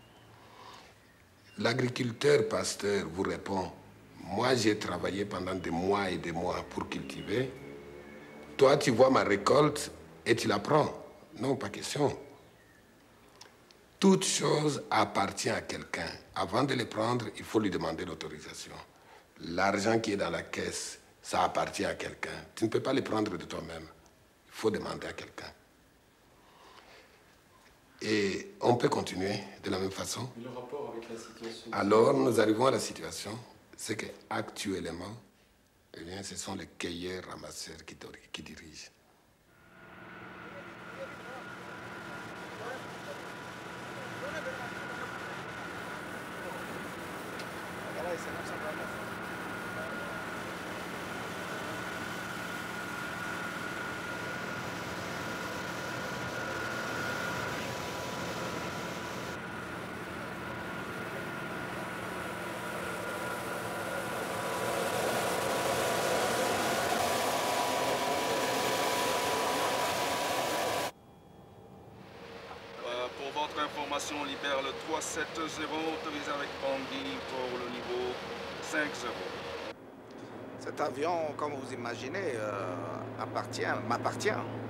L'agriculteur pasteur vous répond, moi j'ai travaillé pendant des mois et des mois pour cultiver. Toi, tu vois ma récolte et tu la prends. Non, pas question. Toute chose appartient à quelqu'un. Avant de le prendre, il faut lui demander l'autorisation. L'argent qui est dans la caisse, ça appartient à quelqu'un. Tu ne peux pas le prendre de toi-même. Il faut demander à quelqu'un. Et on peut continuer de la même façon. Le rapport avec la situation. Alors, nous arrivons à la situation, c'est qu'actuellement, eh bien, ce sont les cueilleurs-ramasseurs qui, qui dirigent. formation libère le trois sept zéro, autorisé avec Bondy pour le niveau cinq zéro. Cet avion, comme vous imaginez, euh, appartient, m'appartient.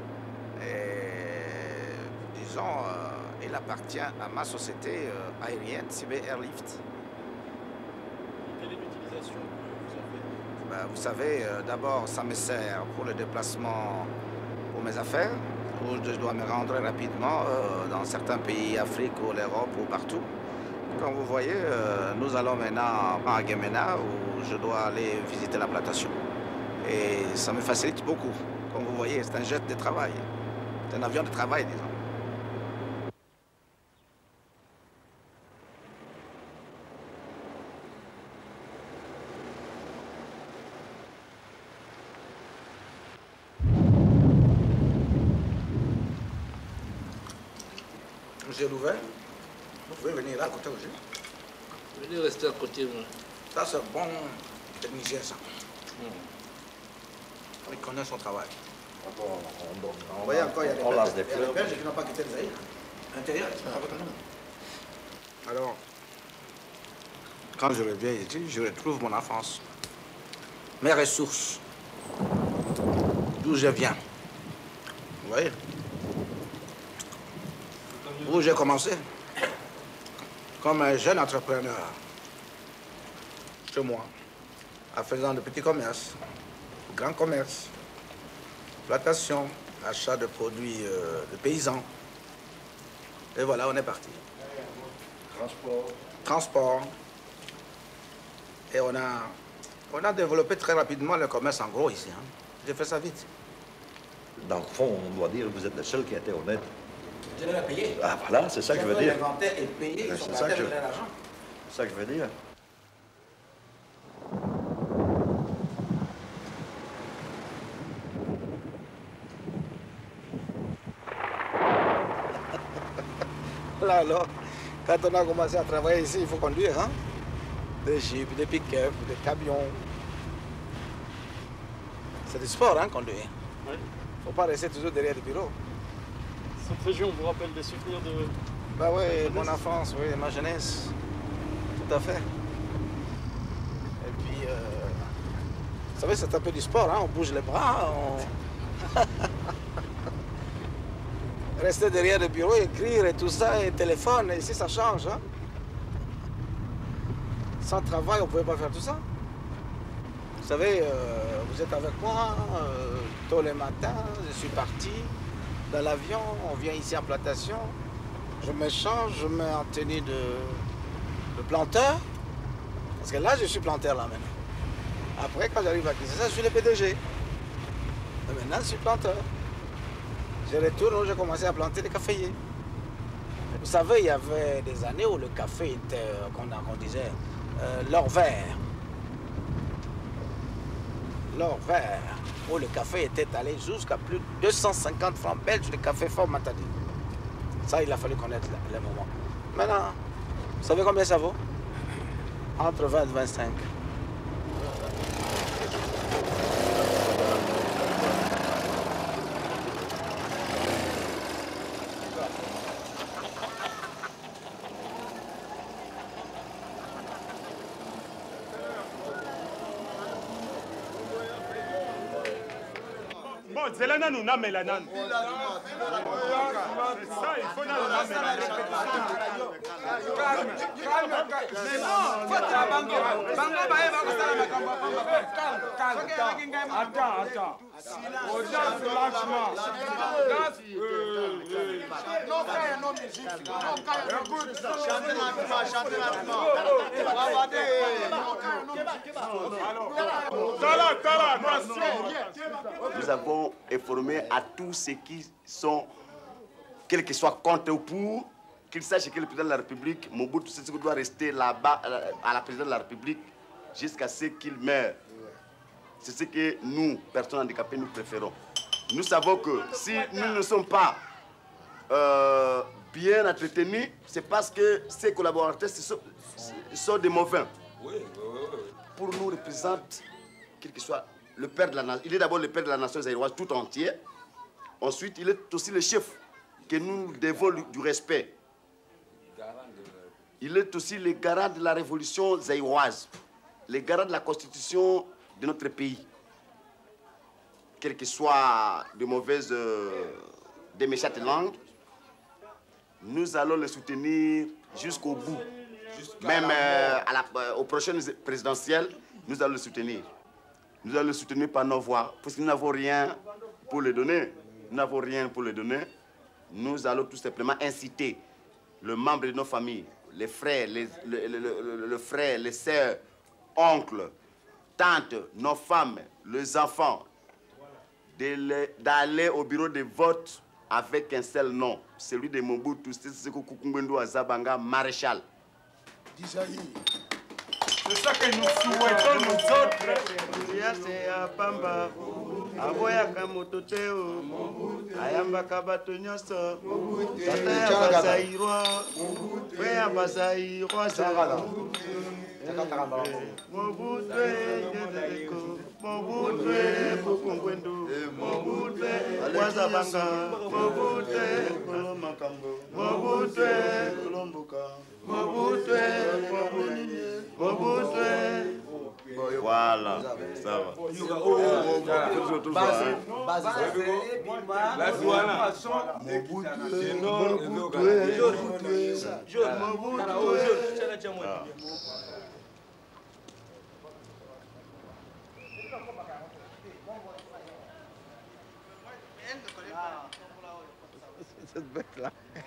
Et disons, euh, il appartient à ma société euh, aérienne, C B Airlift. Quelle est l'utilisation que vous en faites? Ben, vous savez, euh, d'abord, ça me sert pour le déplacement pour mes affaires, où je dois me rendre rapidement euh, dans certains pays, Afrique ou l'Europe ou partout. Comme vous voyez, euh, nous allons maintenant à Guémena où je dois aller visiter la plantation. Et ça me facilite beaucoup. Comme vous voyez, c'est un jet de travail. C'est un avion de travail, disons. Monsieur Louvet, vous pouvez venir là à côté aussi. Venez rester à côté, moi. Ça, c'est bon technicien, ça. Mm. Il connaît son travail. Ah bon, on, on, on, vous voyez encore, il y a des on lance des Belges, il y a des Belges qui n'ont pas quitté le Zaïre. L'intérieur, ils sont pas avec nous. Alors, quand je reviens ici, je retrouve mon enfance, mes ressources, d'où je viens. Vous voyez? Où j'ai commencé, comme un jeune entrepreneur, chez moi, en faisant de petits commerces, grands commerces, plantation, achat de produits euh, de paysans. Et voilà, on est parti. Transport. Transport. Et on a, on a développé très rapidement le commerce en gros ici. Hein. J'ai fait ça vite. Dans le fond, on doit dire que vous êtes le seul qui a été honnête. Je l'ai payé. Ah voilà, c'est ça que je veux dire. L'inventaire est payé, ils sont C'est ça que je... l'argent. C'est ça que je veux dire. Là alors, quand on a commencé à travailler ici, il faut conduire, hein. Des jeeps, des pick-up, des camions. C'est du sport, hein, conduire. Il ne faut pas rester toujours derrière le bureau. Cette région vous rappelle des souvenirs de... Bah oui, mon enfance, oui, ma jeunesse. Tout à fait. Et puis, euh, vous savez, c'est un peu du sport, hein, on bouge les bras, on... Rester derrière le bureau, écrire et tout ça, et téléphone, et ici ça change, hein. Sans travail, on ne pouvait pas faire tout ça. Vous savez, euh, vous êtes avec moi, euh, tôt le matin, je suis parti dans l'avion, on vient ici en plantation, je me change, je mets en tenue de, de planteur, parce que là, je suis planteur là maintenant. Après, quand j'arrive à Kinshasa, je suis le P D G. Et maintenant, je suis planteur. Je retourne, j'ai commencé à planter des caféiers. Vous savez, il y avait des années où le café était, qu'on on disait, euh, l'or vert. L'or vert, où le café était allé jusqu'à plus de deux cent cinquante francs belges de café Fort Matadi. Ça, il a fallu connaître le, le moment. Maintenant, vous savez combien ça vaut? Entre vingt et vingt-cinq. Bon, c'est là nous n'a mélanan. C'est ça, il faut nous n'a mélanan. Calme, calme, calme. Mais non, faut la bango. Bango bae va kosala makambo pamba. Calme, calme, calme. Attends, attends. On danse lâchement. Danse. Non, frère, non, musique. Non, calme. Écoute, chantez lentement, chantez lentement. Nous avons informé à tous ceux qui sont, quel que soit contre ou pour, qu'ils sachent que le président de la République, Mobutu Sese Seko, doit rester là-bas à la présidence de la République jusqu'à ce qu'il meure. C'est ce que nous, personnes handicapées, nous préférons. Nous savons que si nous ne sommes pas euh, bien entretenus, c'est parce que ces collaborateurs sont, sont des mauvais. Pour nous représente, quel que soit le père de la nation. Il est d'abord le père de la nation zaïroise tout entière. Ensuite, il est aussi le chef que nous devons du respect. Il est aussi le garant de la révolution zaïroise, le garant de la constitution de notre pays. Quelles que soient de mauvaises, euh, de méchantes langues, nous allons le soutenir jusqu'au bout. Même euh, à la, euh, aux prochaines présidentielles, nous allons le soutenir. Nous allons le soutenir par nos voix, parce que nous n'avons rien pour le donner. Nous n'avons rien pour le donner. Nous allons tout simplement inciter le membre de nos familles, les frères, les, le, le, le, le frère, les sœurs, oncles, tantes, nos femmes, les enfants, d'aller au bureau de vote avec un seul nom, celui de Mobutu Sese Kukumbendo Azabanga, maréchal. C'est ça que nous souhaitons nous autres. Yase apamba, aboya kamototeo, ayamba kabato nyoso, tata ya bazairwa, we ya bazairwa sa. Mobutwe, Mobutwe, Bukungwendo, Mobutwe, Wazabanga, Mobutwe, Mobutwe, Mobutwe, Mobutwe. Voilà, ça va. Cette bête-là.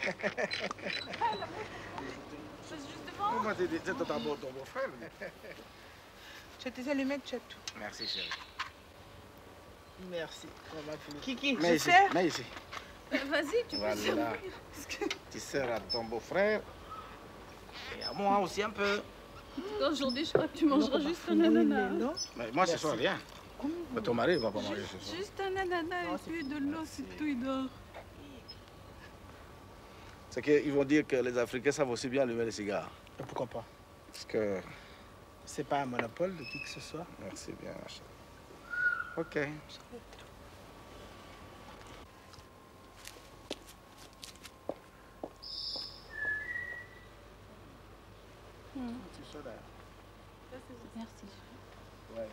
Moi, c'est ton beau-frère. Je te sais lui mettre tout. Merci, chérie. Merci. Kiki, mais je ici, sers. mais ici. Vas-y, tu voilà. peux servir. Tu sers à ton beau-frère et à moi aussi un peu. Aujourd'hui, je crois que tu mangeras juste un ananas. Mais moi, ce soir, rien. Mais ton mari ne va pas manger ce soir. Juste un ananas et puis de l'eau, c'est tout, il dort. C'est qu'ils vont dire que les Africains savent aussi bien allumer les cigares. Et pourquoi pas? Parce que... C'est pas un monopole de qui que ce soit. Merci bien, ma chérie. Ok. Mmh. Merci. Ouais,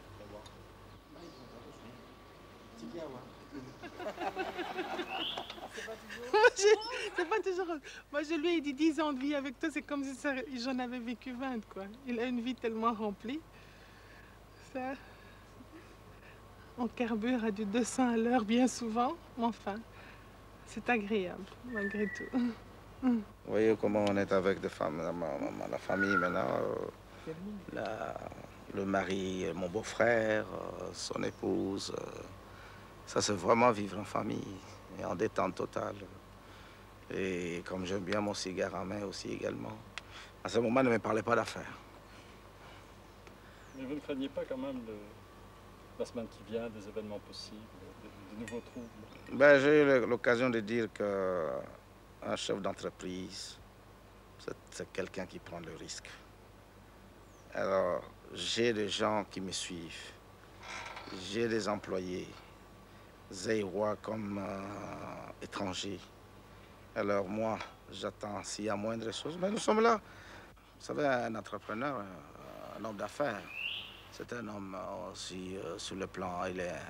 c'est pas toujours... Moi, je lui ai dit dix ans de vie avec toi, c'est comme si j'en avais vécu vingt, quoi. Il a une vie tellement remplie. Ça... On carbure à du deux cents à l'heure bien souvent, mais enfin, c'est agréable, malgré tout. Vous voyez comment on est avec des femmes, la, la, la famille maintenant, euh, la, le mari, mon beau-frère, euh, son épouse. Euh, ça, c'est vraiment vivre en famille, et en détente totale. Et comme j'aime bien mon cigare en main aussi également. À ce moment, ne me parlez pas d'affaires. Mais vous ne craignez pas quand même de, la semaine qui vient, des événements possibles, de, de nouveaux troubles? Ben, j'ai eu l'occasion de dire qu'un chef d'entreprise, c'est quelqu'un qui prend le risque. Alors, j'ai des gens qui me suivent. J'ai des employés, zaïrois comme euh, étrangers. Alors moi, j'attends s'il y a moindre chose. Mais nous sommes là. Vous savez, un entrepreneur, un homme d'affaires, c'est un homme aussi euh, sur le plan, il est...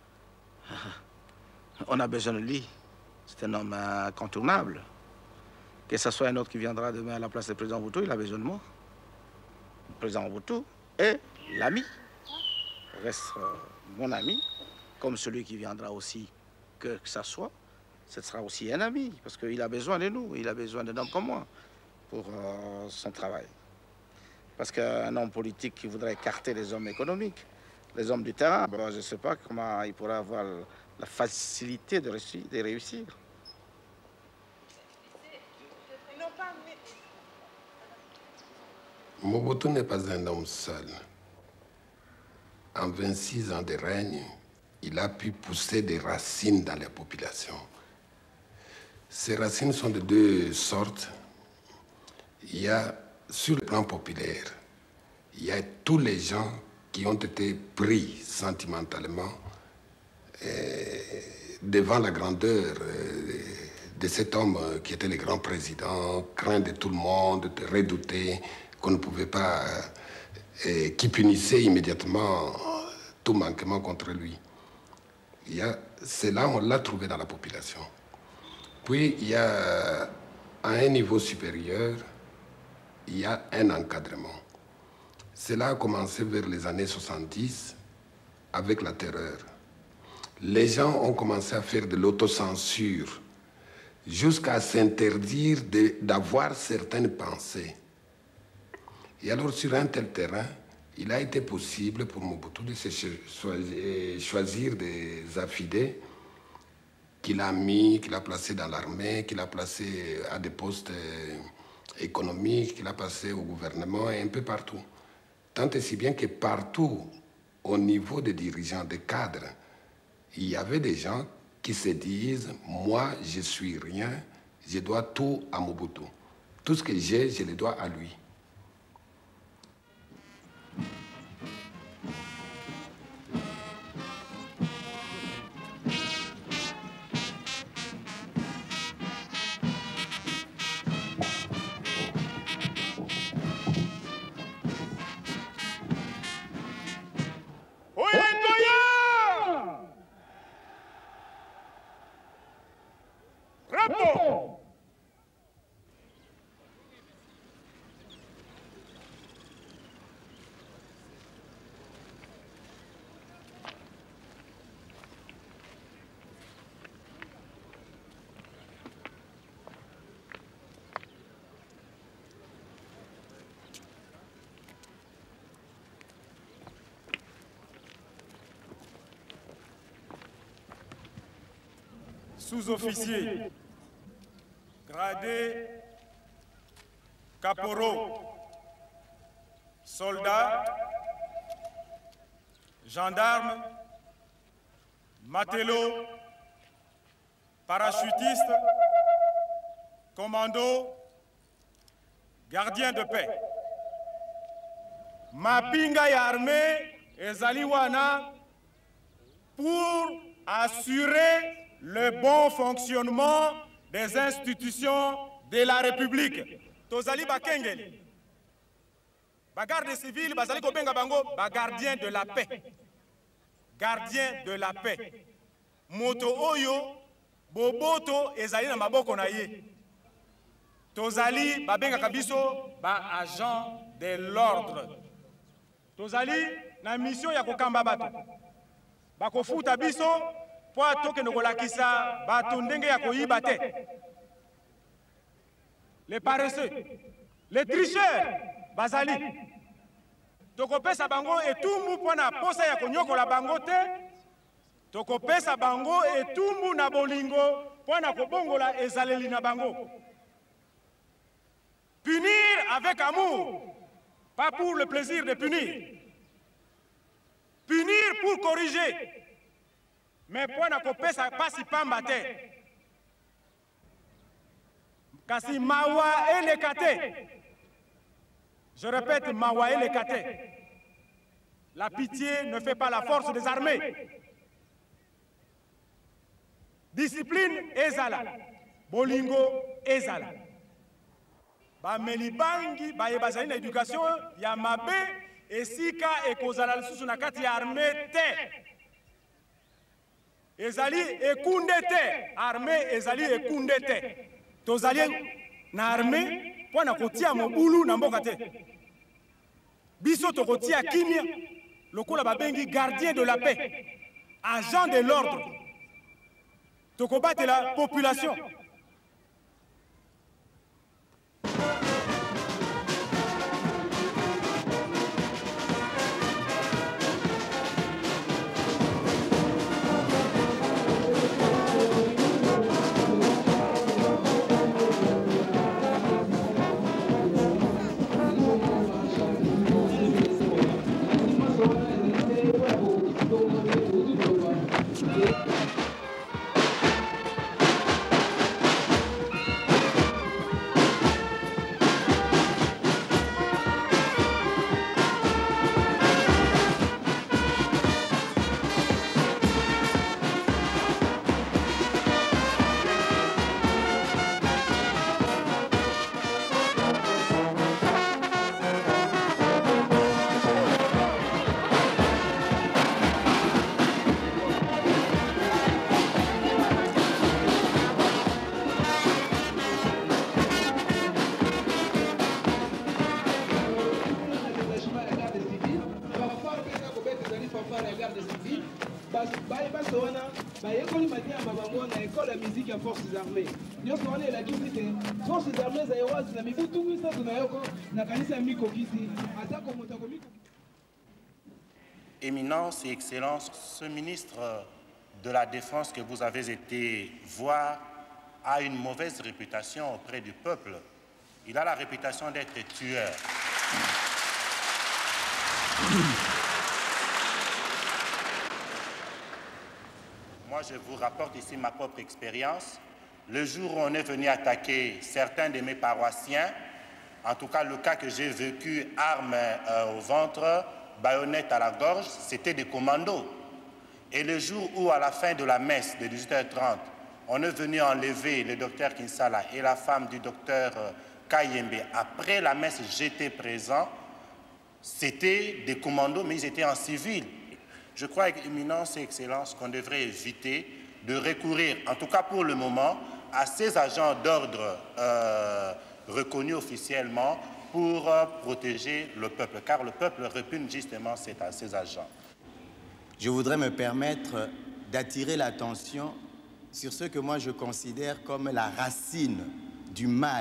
On a besoin de lui. C'est un homme incontournable. Que ce soit un autre qui viendra demain à la place du président Mobutu, il a besoin de moi. Le président Mobutu est l'ami. Reste euh, mon ami, comme celui qui viendra aussi, que, que ça soit. Ce sera aussi un ami, parce qu'il a besoin de nous, il a besoin d'un homme comme moi pour euh, son travail. Parce qu'un homme politique qui voudrait écarter les hommes économiques, les hommes du terrain, bon, je ne sais pas comment il pourrait avoir la facilité de réussir. De réussir. Mobutu n'est pas un homme seul. En vingt-six ans de règne, il a pu pousser des racines dans les populations. Ces racines sont de deux sortes. Il y a, sur le plan populaire, il y a tous les gens qui ont été pris sentimentalement eh, devant la grandeur eh, de cet homme qui était le grand président, craint de tout le monde, redouté, qu'on ne pouvait pas, et qui punissait immédiatement tout manquement contre lui. Il y a, c'est là on l'a trouvé dans la population. Puis il y a, à un niveau supérieur, il y a un encadrement. Cela a commencé vers les années soixante-dix avec la terreur. Les gens ont commencé à faire de l'autocensure jusqu'à s'interdire d'avoir certaines pensées. Et alors, sur un tel terrain, il a été possible pour Mobutu de se choisir des affidés qu'il a mis, qu'il a placés dans l'armée, qu'il a placés à des postes économiques, qu'il a placés au gouvernement et un peu partout. Tant et si bien que partout, au niveau des dirigeants, des cadres, il y avait des gens qui se disent « Moi, je suis rien, je dois tout à Mobutu. Tout ce que j'ai, je le dois à lui. » Sous-officiers, gradés, caporaux, soldats, gendarmes, matelots, parachutistes, commandos, gardiens de paix. Mapinga ya armée ezali wana pour assurer le bon fonctionnement des institutions de la République. Tozali bakengeli. Bagarde civile, bazali kobenga bango, bagardien de la paix. Gardien de la paix. Moto oyo, boboto ezali na maboko na ye. Tozali babenga kabiso, ba agent de l'ordre. Tozali na mission ya kokamba bato. Bakofuta biso, po atoke nokolakisa bato ndenge ya koyiba te. Les paresseux, les tricheurs, bazali. Tokopesa bango etumbu po na posa ya konyokola bango te. Tokopesa bango etumbu na bolingo po na kobongola ezaleli na bango. Punir avec amour, pas pour le plaisir de punir. Punir pour corriger. Mais pour na kopesa pasi pamba te. Kasi mawa elekate. Je répète, mawa elekate. La pitié ne fait pas la force des armées. Discipline ezala. Bolingo ezala. Ba melibangi ba yebazali na éducation ya mabe esika ekozala lisusu na kati ya armée te. Ezali ekunde te, armée ezali ekunde te. Tozali na armée po na kotia mobulu na mboka te. Biso to kotia kimia, lokola babengi gardien de la paix, agent de l'ordre. To combattre la population. baso wana bayekoli matiamba bango na ekole ya musique ya forces armées nyonso wana elakisi te forces armées zayewazi na mibutu misato na yoko na kanisa ya mikokisi atako moto akomikokisi. Éminence et Excellence, ce ministre de la Défense que vous avez été voir a une mauvaise réputation auprès du peuple. Il a la réputation d'être tueur. Moi, je vous rapporte ici ma propre expérience. Le jour où on est venu attaquer certains de mes paroissiens, en tout cas le cas que j'ai vécu, armes euh, au ventre, baïonnette à la gorge, c'était des commandos. Et le jour où, à la fin de la messe de dix-huit heures trente, on est venu enlever le docteur Kinsala et la femme du docteur Kayembe, après la messe, j'étais présent, c'était des commandos, mais ils étaient en civil. Je crois, Éminence et Excellence, qu'on devrait éviter de recourir, en tout cas pour le moment, à ces agents d'ordre euh, reconnus officiellement pour euh, protéger le peuple, car le peuple répugne justement ces, ces agents. Je voudrais me permettre d'attirer l'attention sur ce que moi je considère comme la racine du mal,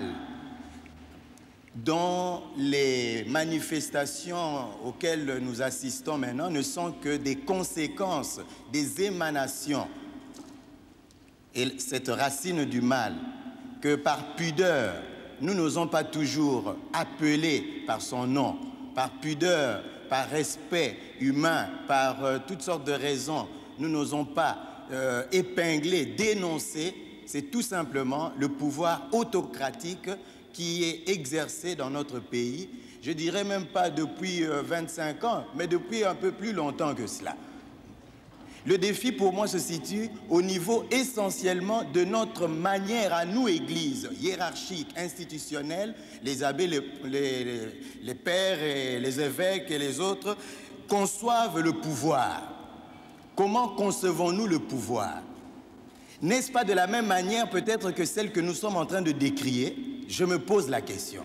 dont les manifestations auxquelles nous assistons maintenant ne sont que des conséquences, des émanations. Et cette racine du mal, que par pudeur, nous n'osons pas toujours appeler par son nom, par pudeur, par respect humain, par euh, toutes sortes de raisons, nous n'osons pas euh, épingler, dénoncer, c'est tout simplement le pouvoir autocratique qui est exercé dans notre pays, je dirais même pas depuis euh, vingt-cinq ans, mais depuis un peu plus longtemps que cela. Le défi pour moi se situe au niveau essentiellement de notre manière à nous, Église, hiérarchique, institutionnelle, les abbés, les, les, les pères et les évêques et les autres, conçoivent le pouvoir. Comment concevons-nous le pouvoir? N'est-ce pas de la même manière peut-être que celle que nous sommes en train de décrier? Je me pose la question.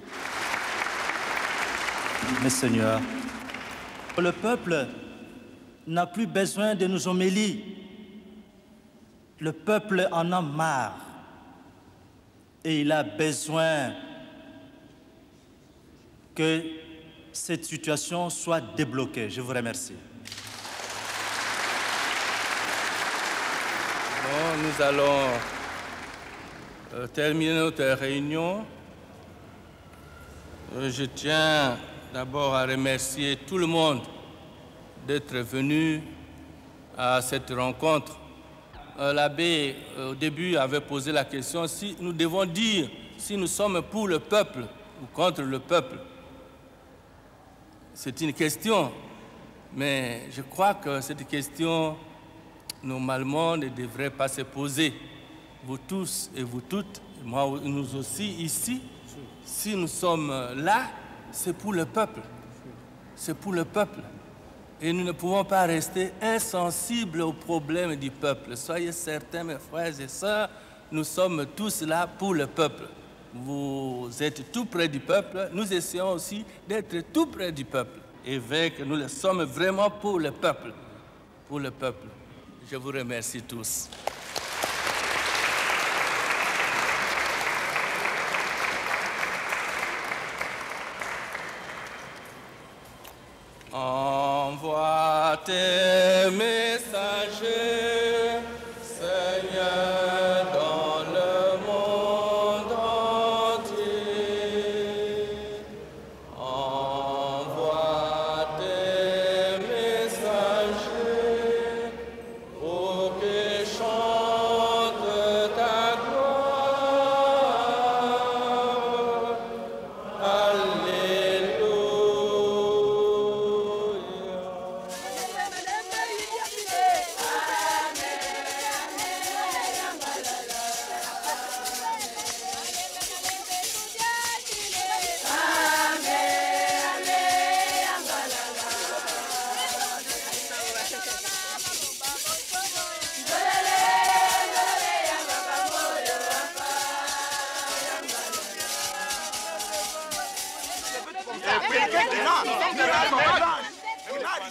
Mes seigneurs, le peuple n'a plus besoin de nos homélies. Le peuple en a marre et il a besoin que cette situation soit débloquée. Je vous remercie. Bon, nous allons euh, terminer notre réunion. Euh, je tiens d'abord à remercier tout le monde d'être venu à cette rencontre. Euh, L'abbé, euh, au début, avait posé la question si nous devons dire si nous sommes pour le peuple ou contre le peuple. C'est une question, mais je crois que cette question, normalement, ne devrait pas se poser. Vous tous et vous toutes, moi, nous aussi ici, si nous sommes là, c'est pour le peuple. C'est pour le peuple. Et nous ne pouvons pas rester insensibles aux problèmes du peuple. Soyez certains, mes frères et sœurs, nous sommes tous là pour le peuple. Vous êtes tout près du peuple, nous essayons aussi d'être tout près du peuple. Évêque, nous le sommes vraiment pour le peuple. Pour le peuple. Je vous remercie tous. Envoie tes messagers, Seigneur, dans le monde entier. Envoie tes messagers pour qu'ils chantent ta gloire. Alléluia.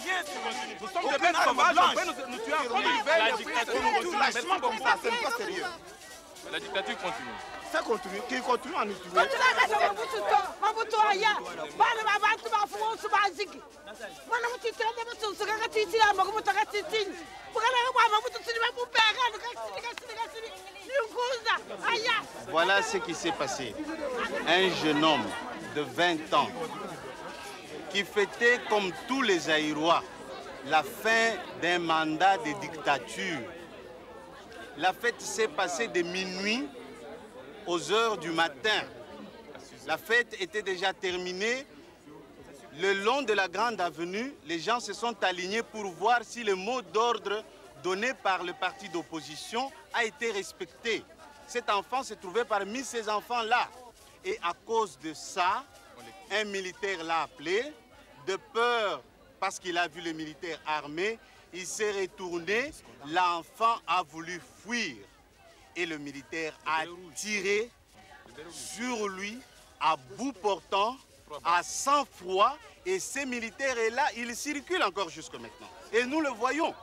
rien. Nous sommes des bêtes sauvages, on peut nous tuer en premier. La dictature continue. Lâchement comme ça, c'est pas sérieux. La dictature continue. Ça continue, qu'il continue à nous tuer. Voilà ce qui s'est passé. Un jeune homme de vingt ans qui fêtait comme tous les Zaïrois la fin d'un mandat de dictature. La fête s'est passée de minuit aux heures du matin. La fête était déjà terminée. Le long de la grande avenue, les gens se sont alignés pour voir si le mot d'ordre donné par le parti d'opposition a été respecté. Cet enfant se trouvait parmi ces enfants-là. Et à cause de ça, un militaire l'a appelé. De peur, parce qu'il a vu les militaires armés, il s'est retourné. L'enfant a voulu fuir. Et le militaire a tiré sur lui à bout portant, à sang-froid. Et ces militaires est là, ils circulent encore jusque maintenant. Et nous le voyons.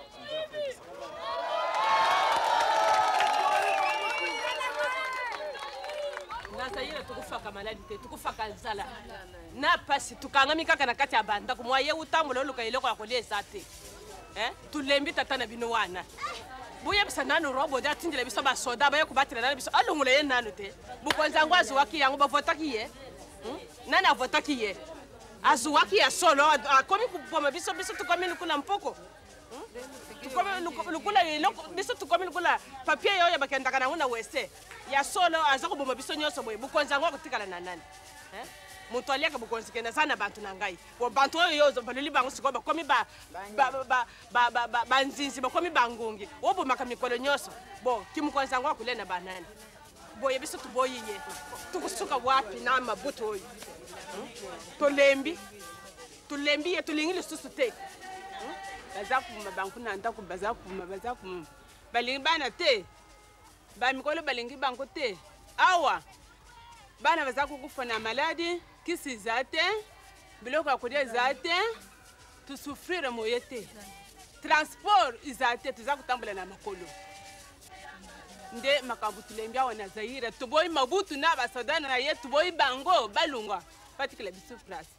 Nazaire tukufaka maladi te tukufaka nzala na pasi tukangami kaka na kati ya banda kumwaye utambulo luka iloko akolie zate eh tulembi tata na bino wana buya bisa nanu robo da tinjile biso ba soda ba yokubatira nanu biso alungule ye nanu te bukonza ngwazi waki yango ba votaki ye nani avotaki ye azuwaki ya solo akomi kupoma biso biso tukomi lukula mpoko tukomi lukula iloko biso tukomi lukula papier yo ya bakendaka na una wese ya solo aza kuboma biso nyonso boye bukonza ngwa kutikala na nani eh mutu aliaka bukonzi kena sana bantu na ngai bo bantu oyo yozo baluli bango siko bakomi ba ba ba ba ba ba banzinzi bakomi bangungi obo makamikolo nyonso bo kimukonza ngwa kulena banani boye biso tuboyiye tukusuka wapi na mabuto oyo tolembi tulembi ye tulingi lisusu te baza kuma banku na ndako baza kuma baza kuma balingi bana te ba mikolo balingi banko te awa bana baza kukufa na maladi kisi zate biloko akodia zate tu souffrir moye te transport izate tuza kutambula na makolo nde makambo tulembi awa na Zaire tuboyi mabutu na basodana na ye tuboyi bango balungwa patikile bisu place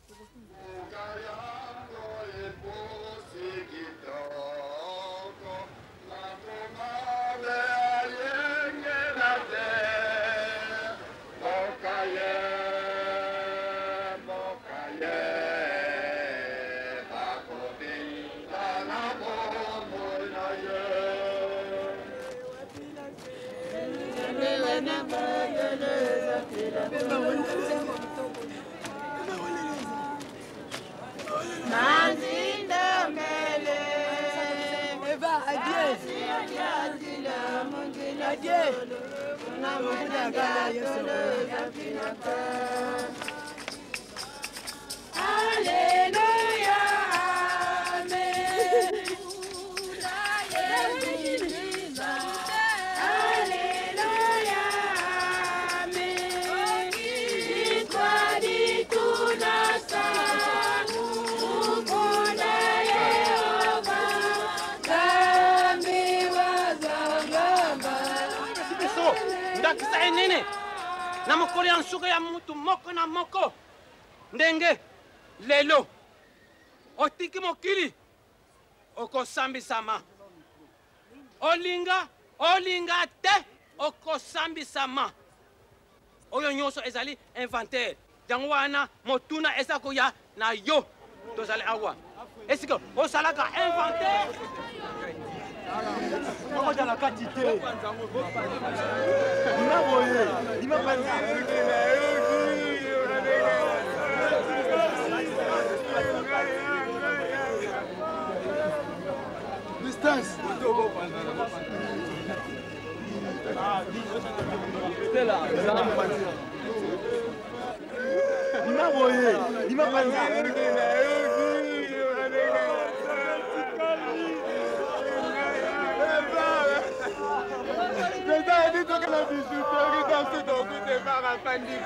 nene na mokolo ya nsuka ya mutu moko na moko ndenge lelo otiki mokili okosambisama olinga olinga te okosambisama oyo nyonso ezali inventaire yango wana motuna eza koya na yo tozali awa esika osalaka inventaire Comment dans la quantité? Il m'a voyé, il m'a pas distance. C'est là, il m'a voyé, il m'a pas Déjà, dit que la bijouterie dans ce document est pas raffinée.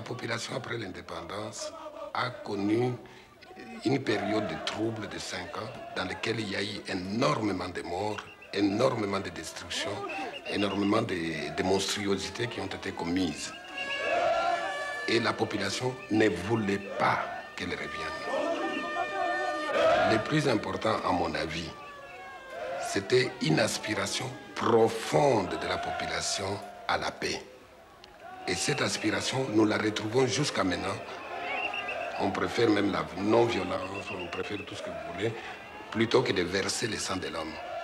population, après l'indépendance, a connu une période de troubles de cinq ans dans laquelle il y a eu énormément de morts, énormément de destructions, énormément de, de monstruosités qui ont été commises. Et la population ne voulait pas qu'elle revienne. Le plus important, à mon avis, c'était une aspiration profonde de la population à la paix. Et cette aspiration, nous la retrouvons jusqu'à maintenant. On préfère même la non-violence, on préfère tout ce que vous voulez, plutôt que de verser le sang de l'homme.